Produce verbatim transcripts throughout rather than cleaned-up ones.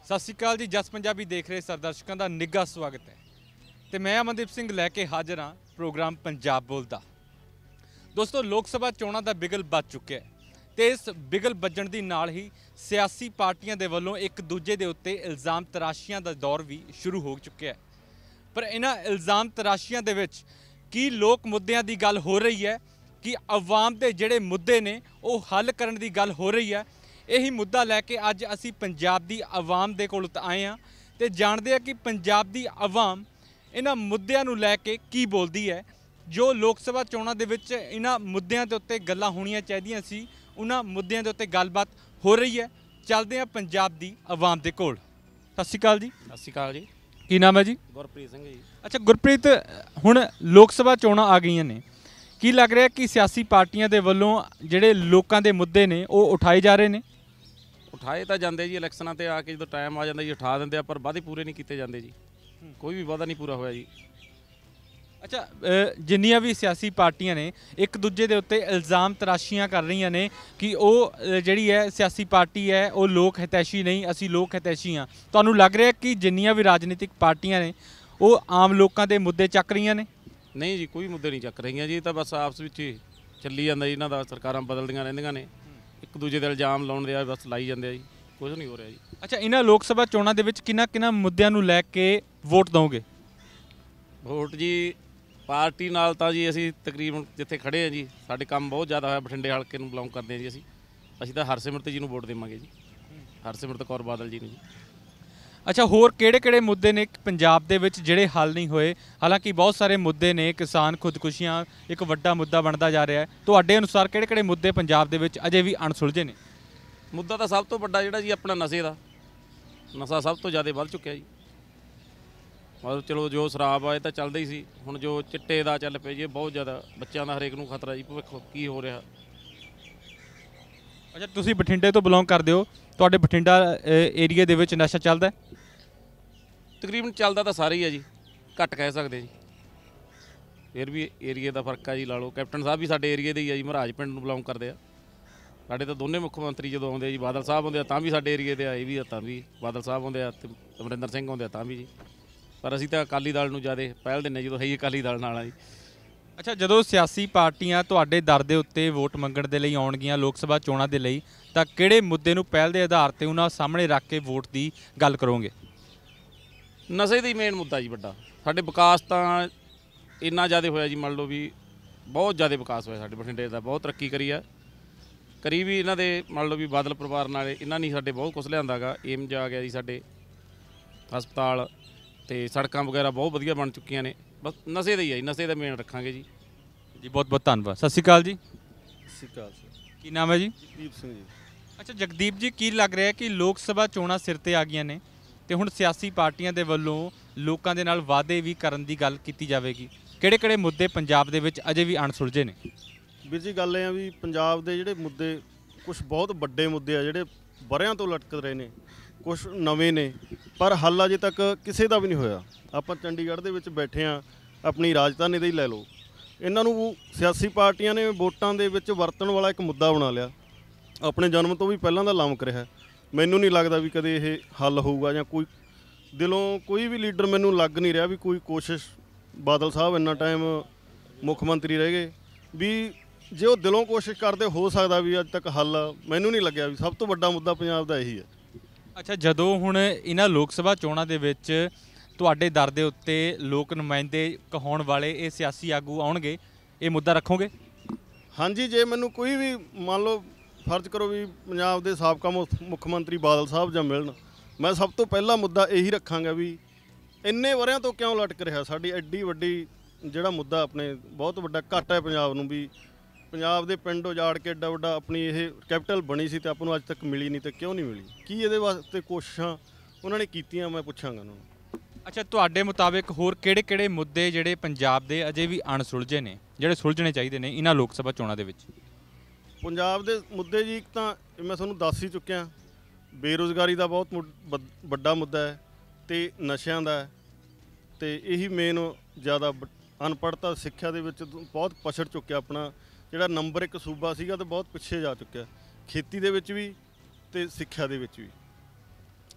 ਸਤਿ ਸ਼੍ਰੀ ਅਕਾਲ ਜੀ। ਜਸ ਪੰਜਾਬੀ ਦੇਖ ਰਹੇ ਸਾਰੇ ਦਰਸ਼ਕਾਂ ਦਾ ਨਿੱਘਾ ਸਵਾਗਤ ਹੈ ਤੇ ਮੈਂ ਅਮਨਦੀਪ ਸਿੰਘ ਲੈ ਕੇ ਹਾਜ਼ਰ ਹਾਂ ਪ੍ਰੋਗਰਾਮ ਪੰਜਾਬ ਬੋਲਦਾ। ਦੋਸਤੋ, ਲੋਕ ਸਭਾ ਚੋਣਾਂ ਦਾ ਬਿਗਲ ਵੱਜ ਚੁੱਕਿਆ ਹੈ ਤੇ ਇਸ ਬਿਗਲ ਵੱਜਣ ਦੀ ਨਾਲ ਹੀ ਸਿਆਸੀ ਪਾਰਟੀਆਂ ਦੇ ਵੱਲੋਂ ਇੱਕ ਦੂਜੇ ਦੇ ਉੱਤੇ ਇਲਜ਼ਾਮ ਤਰਾਸ਼ੀਆਂ ਦਾ ਦੌਰ ਵੀ ਸ਼ੁਰੂ ਹੋ ਚੁੱਕਿਆ ਹੈ। ਪਰ ਇਹਨਾਂ ਇਲਜ਼ਾਮ ਤਰਾਸ਼ੀਆਂ ਦੇ ਵਿੱਚ ਕੀ ਲੋਕ ਮੁੱਦਿਆਂ ਦੀ ਗੱਲ ਹੋ ਰਹੀ ਹੈ, ਕਿ ਆਵਾਮ ਦੇ ਜਿਹੜੇ ਮੁੱਦੇ ਨੇ ਉਹ ਹੱਲ ਕਰਨ ਦੀ ਗੱਲ ਹੋ ਰਹੀ ਹੈ। ਇਹੀ ਮੁੱਦਾ ਲੈ ਕੇ ਅੱਜ ਅਸੀਂ ਪੰਜਾਬ ਦੀ ਆਵਾਮ ਦੇ ਕੋਲ ਆਏ ਹਾਂ ਤੇ ਜਾਣਦੇ ਹਾਂ ਕਿ ਪੰਜਾਬ ਦੀ ਆਵਾਮ ਇਹਨਾਂ ਮੁੱਦਿਆਂ ਨੂੰ ਲੈ ਕੇ ਕੀ ਬੋਲਦੀ ਹੈ। ਜੋ ਲੋਕ ਸਭਾ ਚੋਣਾਂ ਦੇ ਵਿੱਚ ਇਹਨਾਂ ਮੁੱਦਿਆਂ ਦੇ ਉੱਤੇ ਗੱਲਾਂ ਹੋਣੀਆਂ ਚਾਹੀਦੀਆਂ ਸੀ, ਉਹਨਾਂ ਮੁੱਦਿਆਂ ਦੇ ਉੱਤੇ ਗੱਲਬਾਤ ਹੋ ਰਹੀ ਹੈ। ਚੱਲਦੇ ਹਾਂ ਪੰਜਾਬ ਦੀ ਆਵਾਮ ਦੇ ਕੋਲ। ਸਤਿ ਸ਼੍ਰੀ ਅਕਾਲ ਜੀ। ਸਤਿ ਸ਼੍ਰੀ ਅਕਾਲ ਜੀ। ਕੀ ਨਾਮ ਹੈ ਜੀ? ਗੁਰਪ੍ਰੀਤ ਸਿੰਘ ਜੀ। ਅੱਛਾ ਗੁਰਪ੍ਰੀਤ, ਹੁਣ ਲੋਕ ਸਭਾ ਚੋਣਾਂ ਆ ਗਈਆਂ ਨੇ, ਕੀ ਲੱਗ ਰਿਹਾ ਕਿ ਸਿਆਸੀ ਪਾਰਟੀਆਂ ਦੇ ਵੱਲੋਂ ਜਿਹੜੇ ਲੋਕਾਂ ਦੇ ਮੁੱਦੇ ਨੇ ਉਹ ਉਠਾਏ ਜਾ ਰਹੇ ਨੇ? ਉਠਾਏ ਤਾਂ ਜਾਂਦੇ ਜੀ, ਇਲੈਕਸ਼ਨਾਂ ਤੇ ਆ ਕੇ ਜਦੋਂ ਟਾਈਮ ਆ ਜਾਂਦਾ ਜੀ ਉਠਾ ਦਿੰਦੇ ਆ, ਪਰ ਵਾਅਦੇ ਪੂਰੇ ਨਹੀਂ ਕੀਤੇ ਜਾਂਦੇ ਜੀ। ਕੋਈ ਵੀ ਵਾਅਦਾ ਨਹੀਂ ਪੂਰਾ ਹੋਇਆ ਜੀ। ਅੱਛਾ, ਜਿੰਨੀਆਂ ਵੀ ਸਿਆਸੀ ਪਾਰਟੀਆਂ ਨੇ ਇੱਕ ਦੂਜੇ ਦੇ ਉੱਤੇ ਇਲਜ਼ਾਮ ਤਰਾਸ਼ੀਆਂ ਕਰ ਰਹੀਆਂ ਨੇ ਕਿ ਉਹ ਜਿਹੜੀ ਹੈ ਸਿਆਸੀ ਪਾਰਟੀ ਹੈ ਉਹ ਲੋਕ ਹਿਤੈਸ਼ੀ ਨਹੀਂ, ਅਸੀਂ ਲੋਕ ਹਿਤੈਸ਼ੀ ਹਾਂ। ਤੁਹਾਨੂੰ ਲੱਗ ਰਿਹਾ ਕਿ ਜਿੰਨੀਆਂ ਵੀ ਰਾਜਨੀਤਿਕ ਪਾਰਟੀਆਂ ਨੇ ਉਹ ਆਮ ਲੋਕਾਂ ਦੇ ਮੁੱਦੇ ਚੱਕ ਰਹੀਆਂ ਨੇ? ਨਹੀਂ ਜੀ, ਕੋਈ ਮੁੱਦੇ ਨਹੀਂ ਚੱਕ ਰਹੀਆਂ ਜੀ। ਤਾਂ ਬਸ ਆਪਸ ਵਿੱਚ ਹੀ ਚੱਲੀ ਜਾਂਦਾ ਜੀ, ਇਹਨਾਂ ਦਾ ਸਰਕਾਰਾਂ ਬਦਲਦੀਆਂ ਰਹਿੰਦੀਆਂ ਨੇ, ਇੱਕ ਦੂਜੇ ਦੇ ਇਲਜ਼ਾਮ ਲਾਉਣ ਦੇ ਬਸ ਲਾਈ ਜਾਂਦੇ ਆ ਜੀ, ਕੁਝ ਨਹੀਂ ਹੋ ਰਿਹਾ ਜੀ। ਅੱਛਾ, ਇਹਨਾਂ ਲੋਕ ਸਭਾ ਚੋਣਾਂ ਦੇ ਵਿੱਚ ਕਿਹਨਾਂ ਕਿਹਨਾਂ ਮੁੱਦਿਆਂ ਨੂੰ ਲੈ ਕੇ ਵੋਟ ਦਿਓਗੇ? ਵੋਟ ਜੀ ਪਾਰਟੀ ਨਾਲ ਤਾਂ ਜੀ ਅਸੀਂ ਤਕਰੀਬਨ ਜਿੱਥੇ ਖੜੇ ਆ ਜੀ, ਸਾਡੇ ਕੰਮ ਬਹੁਤ ਜ਼ਿਆਦਾ ਹੋਇਆ। ਬਠਿੰਡੇ ਹਲਕੇ ਨੂੰ ਬਿਲੋਂਗ ਕਰਦੇ ਆ ਜੀ ਅਸੀਂ ਅਸੀਂ ਤਾਂ ਹਰਸਿਮਰਤ ਜੀ ਨੂੰ ਵੋਟ ਦੇਵਾਂਗੇ ਜੀ, ਹਰਸਿਮਰਤ ਕੌਰ ਬਾਦਲ ਜੀ ਨੂੰ ਜੀ। ਅੱਛਾ, ਹੋਰ ਕਿਹੜੇ ਕਿਹੜੇ ਮੁੱਦੇ ਨੇ ਪੰਜਾਬ ਦੇ ਵਿੱਚ ਜਿਹੜੇ ਹੱਲ ਨਹੀਂ ਹੋਏ? ਹਾਲਾਂਕਿ ਬਹੁਤ ਸਾਰੇ ਮੁੱਦੇ ਨੇ, ਕਿਸਾਨ ਖੁਦਕੁਸ਼ੀਆਂ ਇੱਕ ਵੱਡਾ ਮੁੱਦਾ ਬਣਦਾ ਜਾ ਰਿਹਾ ਹੈ। ਤੁਹਾਡੇ ਅਨੁਸਾਰ ਕਿਹੜੇ ਕਿਹੜੇ ਮੁੱਦੇ ਪੰਜਾਬ ਦੇ ਵਿੱਚ ਅਜੇ ਵੀ ਅਣਸੁਲਝੇ ਨੇ? ਮੁੱਦਾ ਤਾਂ ਸਭ ਤੋਂ ਵੱਡਾ ਜਿਹੜਾ ਜੀ ਆਪਣਾ ਨਸ਼ੇ ਦਾ, ਨਸ਼ਾ ਸਭ ਤੋਂ ਜ਼ਿਆਦਾ ਵੱਧ ਚੁੱਕਿਆ ਜੀ। ਮਤਲਬ ਚਲੋ ਜੋ ਸ਼ਰਾਬ ਆ ਇਹ ਤਾਂ ਚੱਲਦਾ ਹੀ ਸੀ, ਹੁਣ ਜੋ ਚਿੱਟੇ ਦਾ ਚੱਲ ਪਿਆ ਜੀ, ਬਹੁਤ ਜ਼ਿਆਦਾ ਬੱਚਿਆਂ ਦਾ ਹਰੇਕ ਨੂੰ ਖਤਰਾ ਜੀ। ਭਵਿੱਖ ਕੀ ਹੋ ਰਿਹਾ। ਅੱਛਾ, ਤੁਸੀਂ ਬਠਿੰਡੇ ਤੋਂ ਬਿਲੋਂਗ ਕਰਦੇ ਹੋ, ਤੁਹਾਡੇ ਬਠਿੰਡਾ ਏਰੀਆ ਦੇ ਵਿੱਚ ਨਸ਼ਾ ਚੱਲਦਾ? ਤਕਰੀਬਨ ਚੱਲਦਾ ਤਾਂ ਸਾਰੇ ਹੀ ਆ ਜੀ, ਘੱਟ ਕਹਿ ਸਕਦੇ ਜੀ, ਫਿਰ ਵੀ ਏਰੀਏ ਦਾ ਫਰਕ ਆ ਜੀ। ਲਾ ਲਓ ਕੈਪਟਨ ਸਾਹਿਬ ਵੀ ਸਾਡੇ ਏਰੀਏ ਦੇ ਹੀ ਆ ਜੀ, ਮਹਾਰਾਜ ਪਿੰਡ ਨੂੰ ਬਿਲੋਂਗ ਕਰਦੇ ਆ। ਸਾਡੇ ਤਾਂ ਦੋਨੇ ਮੁੱਖ ਮੰਤਰੀ ਜਦੋਂ ਆਉਂਦੇ ਆ ਜੀ, ਬਾਦਲ ਸਾਹਿਬ ਆਉਂਦੇ ਆ ਤਾਂ ਵੀ ਸਾਡੇ ਏਰੀਏ ਦੇ ਆਏ ਵੀ ਆ, ਤਾਂ ਵੀ ਬਾਦਲ ਸਾਹਿਬ ਆਉਂਦੇ ਆ ਤੇ ਅਮਰਿੰਦਰ ਸਿੰਘ ਆਉਂਦੇ ਆ ਤਾਂ ਵੀ ਜੀ। ਪਰ ਅਸੀਂ ਤਾਂ ਅਕਾਲੀ ਦਲ ਨੂੰ ਜ਼ਿਆਦਾ ਪਹਿਲ ਦਿੰਦੇ ਜਦੋਂ ਹੈ ਹੀ ਅਕਾਲੀ ਦਲ ਨਾਲ ਆ ਜੀ। ਅੱਛਾ, ਜਦੋਂ ਸਿਆਸੀ ਪਾਰਟੀਆਂ ਤੁਹਾਡੇ ਦਰ ਦੇ ਉੱਤੇ ਵੋਟ ਮੰਗਣ ਦੇ ਲਈ ਆਉਣਗੀਆਂ ਲੋਕ ਸਭਾ ਚੋਣਾਂ ਦੇ ਲਈ, ਤਾਂ ਕਿਹੜੇ ਮੁੱਦੇ ਨੂੰ ਪਹਿਲ ਦੇ ਆਧਾਰ ਤੇ ਉਹਨਾਂ ਸਾਹਮਣੇ ਰੱਖ ਕੇ ਵੋਟ ਦੀ ਗੱਲ ਕਰੋਗੇ? ਨਸ਼ੇ ਦਾ ਹੀ ਮੇਨ ਮੁੱਦਾ ਜੀ ਵੱਡਾ। ਸਾਡੇ ਵਿਕਾਸ ਤਾਂ ਇੰਨਾ ਜ਼ਿਆਦਾ ਹੋਇਆ ਜੀ, ਮੰਨ ਲਓ ਵੀ ਬਹੁਤ ਜ਼ਿਆਦਾ ਵਿਕਾਸ ਹੋਇਆ ਸਾਡੇ ਬਠਿੰਡੇ ਦਾ, ਬਹੁਤ ਤਰੱਕੀ ਕਰੀ ਆ। ਕਰੀ ਵੀ ਇਹਨਾਂ ਦੇ ਮੰਨ ਲਓ ਵੀ ਬਾਦਲ ਪਰਿਵਾਰ ਨਾਲ, ਇਹਨਾਂ ਨੇ ਸਾਡੇ ਬਹੁਤ ਕੁਛ ਲਿਆਂਦਾ ਗਾ। ਏਮਜ ਆ ਗਿਆ ਜੀ ਸਾਡੇ, ਹਸਪਤਾਲ ਤੇ ਸੜਕਾਂ ਵਗੈਰਾ ਬਹੁਤ ਵਧੀਆ ਬਣ ਚੁੱਕੀਆਂ ਨੇ। ਬਸ ਨਸ਼ੇ ਦਾ ਹੀ ਹੈ ਜੀ, ਨਸ਼ੇ ਦਾ ਮੇਨ ਰੱਖਾਂਗੇ ਜੀ। ਜੀ ਬਹੁਤ ਬਹੁਤ ਧੰਨਵਾਦ। ਸਤਿ ਸ਼੍ਰੀ ਅਕਾਲ ਜੀ। ਸਤਿ ਸ਼੍ਰੀ ਅਕਾਲ ਸਰ। ਕੀ ਨਾਮ ਹੈ ਜੀ? ਜਗਦੀਪ ਸਿੰਘ ਜੀ। ਅੱਛਾ ਜਗਦੀਪ ਜੀ, ਕੀ ਲੱਗ ਰਿਹਾ ਕਿ ਲੋਕ ਸਭਾ ਚੋਣਾਂ ਸਿਰ ਤੇ ਆ ਗਈਆਂ ਨੇ ਤੇ ਹੁਣ ਸਿਆਸੀ ਪਾਰਟੀਆਂ ਦੇ ਵੱਲੋਂ ਲੋਕਾਂ ਦੇ ਨਾਲ ਵਾਅਦੇ ਵੀ ਕਰਨ ਦੀ ਗੱਲ ਕੀਤੀ ਜਾਵੇਗੀ? ਕਿਹੜੇ ਕਿਹੜੇ ਮੁੱਦੇ ਪੰਜਾਬ ਦੇ ਵਿੱਚ ਅਜੇ ਵੀ ਅਣਸੁਲਝੇ ਨੇ? ਵੀਰ ਜੀ ਗੱਲ ਇਹ ਆ ਵੀ ਪੰਜਾਬ ਦੇ ਜਿਹੜੇ ਮੁੱਦੇ ਕੁਝ ਬਹੁਤ ਵੱਡੇ ਮੁੱਦੇ ਆ ਜਿਹੜੇ ਵਰ੍ਹਿਆਂ ਤੋਂ ਲਟਕ ਰਹੇ ਨੇ, ਕੁਝ ਨਵੇਂ ਨੇ, ਪਰ ਹੱਲ ਅਜੇ ਤੱਕ ਕਿਸੇ ਦਾ ਵੀ ਨਹੀਂ ਹੋਇਆ। ਆਪਾਂ ਚੰਡੀਗੜ੍ਹ ਦੇ ਵਿੱਚ ਬੈਠੇ ਆ, ਆਪਣੀ ਰਾਜਧਾਨੀ ਦੇ ਹੀ ਲੈ ਲਓ, ਇਹਨਾਂ ਨੂੰ ਸਿਆਸੀ ਪਾਰਟੀਆਂ ਨੇ ਵੋਟਾਂ ਦੇ ਵਿੱਚ ਵਰਤਣ ਵਾਲਾ ਇੱਕ ਮੁੱਦਾ ਬਣਾ ਲਿਆ। ਆਪਣੇ ਜਨਮ ਤੋਂ ਵੀ ਪਹਿਲਾਂ ਦਾ ਲਮਕ ਰਿਹਾ। ਮੈਨੂੰ ਨਹੀਂ ਲੱਗਦਾ ਵੀ ਕਦੇ ਇਹ ਹੱਲ ਹੋਊਗਾ, ਜਾਂ ਕੋਈ ਦਿਲੋਂ ਕੋਈ ਵੀ ਲੀਡਰ ਮੈਨੂੰ ਲੱਗ ਨਹੀਂ ਰਿਹਾ ਵੀ ਕੋਈ ਕੋਸ਼ਿਸ਼, ਬਾਦਲ ਸਾਹਿਬ ਇੰਨਾ ਟਾਈਮ ਮੁੱਖ ਮੰਤਰੀ ਰਹਿ ਗਏ, ਵੀ ਜੇ ਉਹ ਦਿਲੋਂ ਕੋਸ਼ਿਸ਼ ਕਰਦੇ ਹੋ ਸਕਦਾ ਵੀ ਅੱਜ ਤੱਕ ਹੱਲ ਮੈਨੂੰ ਨਹੀਂ ਲੱਗਿਆ ਵੀ ਸਭ ਤੋਂ ਵੱਡਾ ਮੁੱਦਾ ਪੰਜਾਬ ਦਾ ਇਹੀ ਹੈ। ਅੱਛਾ, ਜਦੋਂ ਹੁਣ ਇਹਨਾਂ ਲੋਕ ਸਭਾ ਚੋਣਾਂ ਦੇ ਵਿੱਚ ਤੁਹਾਡੇ ਦਰ ਦੇ ਉੱਤੇ ਲੋਕ ਨੁਮਾਇੰਦੇ ਕਹਾਉਣ ਵਾਲੇ ਇਹ ਸਿਆਸੀ ਆਗੂ ਆਉਣਗੇ, ਇਹ ਮੁੱਦਾ ਰੱਖੋਗੇ? ਹਾਂਜੀ, ਜੇ ਮੈਨੂੰ ਕੋਈ ਵੀ ਮੰਨ ਲਓ ਫਰਜ਼ ਕਰੋ ਵੀ ਪੰਜਾਬ ਦੇ ਸਾਬਕਾ ਮੁੱਖ ਮੰਤਰੀ ਬਾਦਲ ਸਾਹਿਬ ਜਾਂ ਮਿਲਣ, ਮੈਂ ਸਭ ਤੋਂ ਪਹਿਲਾ ਮੁੱਦਾ ਇਹੀ ਰੱਖਾਂਗਾ ਵੀ ਇੰਨੇ ਵਰ੍ਹਿਆਂ ਤੋਂ ਕਿਉਂ ਲਟਕ ਰਿਹਾ। ਸਾਡੀ ਐਡੀ ਵੱਡੀ ਜਿਹੜਾ ਮੁੱਦਾ ਆਪਣੇ ਬਹੁਤ ਵੱਡਾ ਘਾਟਾ ਹੈ ਪੰਜਾਬ ਨੂੰ, ਵੀ ਪੰਜਾਬ ਦੇ ਪਿੰਡ ਉਜਾੜ ਕੇ ਐਡਾ ਵੱਡਾ ਆਪਣੀ ਇਹ ਕੈਪੀਟਲ ਬਣੀ ਸੀ ਤੇ ਆਪਾਂ ਨੂੰ ਅੱਜ ਤੱਕ ਮਿਲੀ ਨਹੀਂ, ਤੇ ਕਿਉਂ ਨਹੀਂ ਮਿਲੀ? ਕੀ ਇਹਦੇ ਵਾਸਤੇ ਕੋਸ਼ਿਸ਼ਾਂ ਉਹਨਾਂ ਨੇ ਕੀਤੀਆਂ, ਮੈਂ ਪੁੱਛਾਂਗਾ ਉਹਨਾਂ ਨੂੰ। ਅੱਛਾ, ਤੁਹਾਡੇ ਮੁਤਾਬਿਕ ਹੋਰ ਕਿਹੜੇ ਕਿਹੜੇ ਮੁੱਦੇ ਜਿਹੜੇ ਪੰਜਾਬ ਦੇ ਅਜੇ ਵੀ ਅਣਸੁਲਝੇ ਨੇ, ਜਿਹੜੇ ਸੁਲਝਣੇ ਚਾਹੀਦੇ ਨੇ ਇਹਨਾਂ ਲੋਕ ਸਭਾ ਚੋਣਾਂ ਦੇ ਵਿੱਚ? ਪੰਜਾਬ ਦੇ ਮੁੱਦੇ ਜੀ, ਇੱਕ ਤਾਂ ਮੈਂ ਤੁਹਾਨੂੰ ਦੱਸ ਹੀ ਚੁੱਕਿਆ, ਬੇਰੁਜ਼ਗਾਰੀ ਦਾ ਬਹੁਤ ਵੱਡਾ ਮੁੱਦਾ ਹੈ ਤੇ ਨਸ਼ਿਆਂ ਦਾ ਹੈ, ਤੇ ਇਹੀ ਮੇਨ ਜ਼ਿਆਦਾ ਅਨਪੜ੍ਹਤਾ ਸਿੱਖਿਆ ਦੇ ਵਿੱਚ ਬਹੁਤ ਪਛੜ ਚੁੱਕਿਆ। ਆਪਣਾ ਜਿਹੜਾ ਨੰਬਰ ਇੱਕ ਸੂਬਾ ਸੀਗਾ ਤੇ ਬਹੁਤ ਪਿੱਛੇ ਜਾ ਚੁੱਕਿਆ, ਖੇਤੀ ਦੇ ਵਿੱਚ ਵੀ ਤੇ ਸਿੱਖਿਆ ਦੇ ਵਿੱਚ ਵੀ।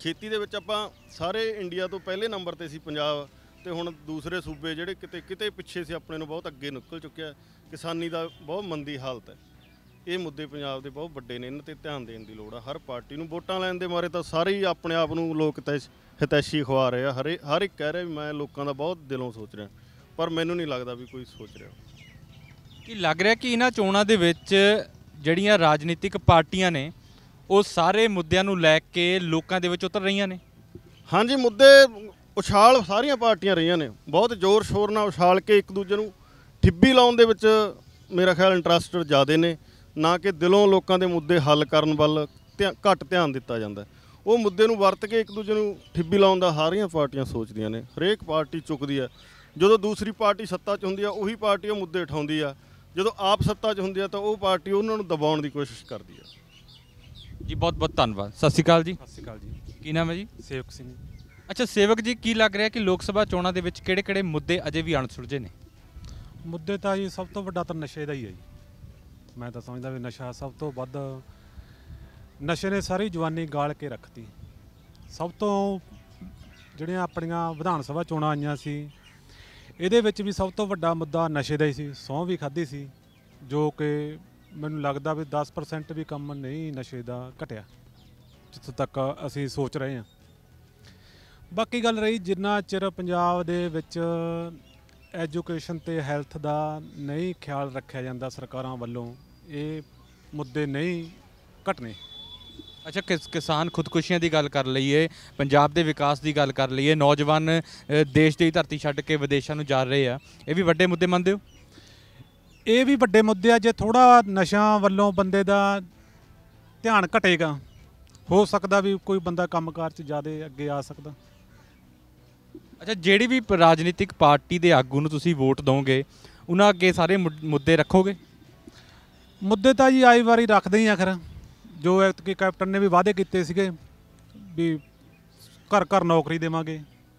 ਖੇਤੀ ਦੇ ਵਿੱਚ ਆਪਾਂ ਸਾਰੇ ਇੰਡੀਆ ਤੋਂ ਪਹਿਲੇ ਨੰਬਰ ਤੇ ਸੀ ਪੰਜਾਬ, ਤੇ ਹੁਣ ਦੂਸਰੇ ਸੂਬੇ ਜਿਹੜੇ ਕਿਤੇ ਕਿਤੇ ਪਿੱਛੇ ਸੀ ਆਪਣੇ ਨੂੰ ਬਹੁਤ ਅੱਗੇ ਨਿਕਲ ਚੁੱਕਿਆ। ਕਿਸਾਨੀ ਦਾ ਬਹੁਤ ਮੰਦੀ ਹਾਲਤ ਹੈ। ਇਹ ਮੁੱਦੇ ਪੰਜਾਬ ਦੇ ਬਹੁਤ ਵੱਡੇ ਨੇ, ਇਹਨਾਂ ਤੇ ਧਿਆਨ ਦੇਣ ਦੀ ਲੋੜ ਆ ਹਰ ਪਾਰਟੀ ਨੂੰ। ਵੋਟਾਂ ਲੈਣ ਦੇ ਮਾਰੇ ਤਾਂ ਸਾਰੇ ਹੀ ਆਪਣੇ ਆਪ ਨੂੰ ਲੋਕ ਹਿਤੈਸ਼ ਹਿਤੈਸ਼ੀ ਖਵਾ ਰਹੇ ਆ। ਹਰੇ ਹਰ ਇੱਕ ਕਹਿ ਰਿਹਾ ਵੀ ਮੈਂ ਲੋਕਾਂ ਦਾ ਬਹੁਤ ਦਿਲੋਂ ਸੋਚ ਰਿਹਾ, ਪਰ ਮੈਨੂੰ ਨਹੀਂ ਲੱਗਦਾ ਵੀ ਕੋਈ ਸੋਚ ਰਿਹਾ। ਕੀ ਲੱਗ ਰਿਹਾ ਕਿ ਇਹਨਾਂ ਚੋਣਾਂ ਦੇ ਵਿੱਚ ਜਿਹੜੀਆਂ ਰਾਜਨੀਤਿਕ ਪਾਰਟੀਆਂ ਨੇ ਉਹ ਸਾਰੇ ਮੁੱਦਿਆਂ ਨੂੰ ਲੈ ਕੇ ਲੋਕਾਂ ਦੇ ਵਿੱਚ ਉਤਰ ਰਹੀਆਂ ਨੇ? ਹਾਂਜੀ, ਮੁੱਦੇ ਉਛਾਲ ਸਾਰੀਆਂ ਪਾਰਟੀਆਂ ਰਹੀਆਂ ਨੇ, ਬਹੁਤ ਜ਼ੋਰ ਸ਼ੋਰ ਨਾਲ ਉਛਾਲ ਕੇ ਇੱਕ ਦੂਜੇ ਨੂੰ ਠਿੱਬੀ ਲਾਉਣ ਦੇ ਵਿੱਚ ਮੇਰਾ ਖਿਆਲ ਇੰਟਰਸਟਡ ਜ਼ਿਆਦੇ ਨੇ, ਨਾ ਕਿ ਦਿਲੋਂ ਲੋਕਾਂ ਦੇ ਮੁੱਦੇ ਹੱਲ ਕਰਨ ਵੱਲ ਧਿਆ ਘੱਟ ਧਿਆਨ ਦਿੱਤਾ ਜਾਂਦਾ। ਉਹ ਮੁੱਦੇ ਨੂੰ ਵਰਤ ਕੇ ਇੱਕ ਦੂਜੇ ਨੂੰ ਠਿੱਬੀ ਲਾਉਣ ਦਾ ਸਾਰੀਆਂ ਪਾਰਟੀਆਂ ਸੋਚਦੀਆਂ ਨੇ। ਹਰੇਕ ਪਾਰਟੀ ਚੁੱਕਦੀ ਆ, ਜਦੋਂ ਦੂਸਰੀ ਪਾਰਟੀ ਸੱਤਾ 'ਚ ਹੁੰਦੀ ਆ ਉਹੀ ਪਾਰਟੀ ਉਹ ਮੁੱਦੇ ਉਠਾਉਂਦੀ ਆ, ਜਦੋਂ ਆਪ ਸੱਤਾ 'ਚ ਹੁੰਦੀ ਆ ਤਾਂ ਉਹ ਪਾਰਟੀ ਉਹਨਾਂ ਨੂੰ ਦਬਾਉਣ ਦੀ ਕੋਸ਼ਿਸ਼ ਕਰਦੀ ਆ। ਜੀ ਬਹੁਤ ਬਹੁਤ ਧੰਨਵਾਦ। ਸਤਿ ਸ਼੍ਰੀ ਅਕਾਲ ਜੀ। ਸਤਿ ਸ਼੍ਰੀ ਅਕਾਲ ਜੀ। ਕੀ ਨਾਮ ਹੈ ਜੀ? ਸੇਵਕ ਸਿੰਘ। ਅੱਛਾ ਸੇਵਕ ਜੀ, ਕੀ ਲੱਗ ਰਿਹਾ ਕਿ ਲੋਕ ਸਭਾ ਚੋਣਾਂ ਦੇ ਵਿੱਚ ਕਿਹੜੇ ਕਿਹੜੇ ਮੁੱਦੇ ਅਜੇ ਵੀ ਅਣਸੁਲਝੇ ਨੇ? ਮੁੱਦੇ ਤਾਂ ਜੀ ਸਭ ਤੋਂ ਵੱਡਾ ਤਾਂ ਨਸ਼ੇ ਦਾ ਹੀ ਹੈ ਜੀ। ਮੈਂ ਤਾਂ ਸਮਝਦਾ ਵੀ ਨਸ਼ਾ ਸਭ ਤੋਂ ਵੱਧ, ਨਸ਼ੇ ਨੇ ਸਾਰੀ ਜਵਾਨੀ ਗਾਲ ਕੇ ਰੱਖਤੀ। ਸਭ ਤੋਂ ਜਿਹੜੀਆਂ ਆਪਣੀਆਂ ਵਿਧਾਨ ਸਭਾ ਚੋਣਾਂ ਆਈਆਂ ਸੀ ਇਹਦੇ ਵਿੱਚ ਵੀ ਸਭ ਤੋਂ ਵੱਡਾ ਮੁੱਦਾ ਨਸ਼ੇ ਦਾ ਹੀ ਸੀ। ਸਹੁੰ ਵੀ ਖਾਧੀ ਸੀ, ਜੋ ਕਿ ਮੈਨੂੰ ਲੱਗਦਾ ਵੀ ਦਸ ਪਰਸੈਂਟ ਵੀ ਕੰਮ ਨਹੀਂ ਨਸ਼ੇ ਦਾ ਘਟਿਆ ਜਿੱਥੋਂ ਤੱਕ ਅਸੀਂ ਸੋਚ ਰਹੇ ਹਾਂ। ਬਾਕੀ ਗੱਲ ਰਹੀ ਜਿੰਨਾ ਚਿਰ ਪੰਜਾਬ ਦੇ ਵਿੱਚ ਐਜੂਕੇਸ਼ਨ ਤੇ ਹੈਲਥ ਦਾ ਨਹੀਂ ਖਿਆਲ ਰੱਖਿਆ ਜਾਂਦਾ ਸਰਕਾਰਾਂ ਵੱਲੋਂ, ਇਹ ਮੁੱਦੇ ਨਹੀਂ ਘਟਨੇ। ਅੱਛਾ ਕਿਸ ਕਿਸਾਨ ਖੁਦਕੁਸ਼ੀਆਂ ਦੀ ਗੱਲ ਕਰ ਲਈਏ, ਪੰਜਾਬ ਦੇ ਵਿਕਾਸ ਦੀ ਗੱਲ ਕਰ ਲਈਏ, ਨੌਜਵਾਨ ਅ, ਦੇਸ਼ ਦੀ ਧਰਤੀ ਛੱਡ ਕੇ ਵਿਦੇਸ਼ਾਂ ਨੂੰ ਜਾ ਰਹੇ ਆ, ਇਹ ਵੀ ਵੱਡੇ ਮੁੱਦੇ ਮੰਨਦੇ ਹੋ? ਇਹ ਵੀ ਵੱਡੇ ਮੁੱਦੇ ਆ। ਜੇ ਥੋੜ੍ਹਾ ਨਸ਼ਿਆਂ ਵੱਲੋਂ ਬੰਦੇ ਦਾ ਧਿਆਨ ਘਟੇਗਾ, ਹੋ ਸਕਦਾ ਵੀ ਕੋਈ ਬੰਦਾ ਕੰਮਕਾਰ 'ਚ ਜ਼ਿਆਦਾ ਅੱਗੇ ਆ ਸਕਦਾ। ਅੱਛਾ ਜਿਹੜੀ ਵੀ ਪ- ਰਾਜਨੀਤਿਕ ਪਾਰਟੀ ਦੇ ਆਗੂ ਨੂੰ ਤੁਸੀਂ ਵੋਟ ਦਿਓਗੇ ਉਹਨਾਂ ਅੱਗੇ ਸਾਰੇ ਮੁ- ਮੁੱਦੇ ਰੱਖੋਗੇ? ਮੁੱਦੇ ਤਾਂ ਜੀ ਆਈ ਵਾਰੀ ਰੱਖਦੇ ਹੀ ਆਖਰ, ਜੋ ਐਤਕੀ ਕੈਪਟਨ ਨੇ ਵੀ ਵਾਅਦੇ ਕੀਤੇ ਸੀਗੇ ਵੀ ਘਰ ਘਰ ਨੌਕਰੀ ਦੇਵਾਂਗੇ,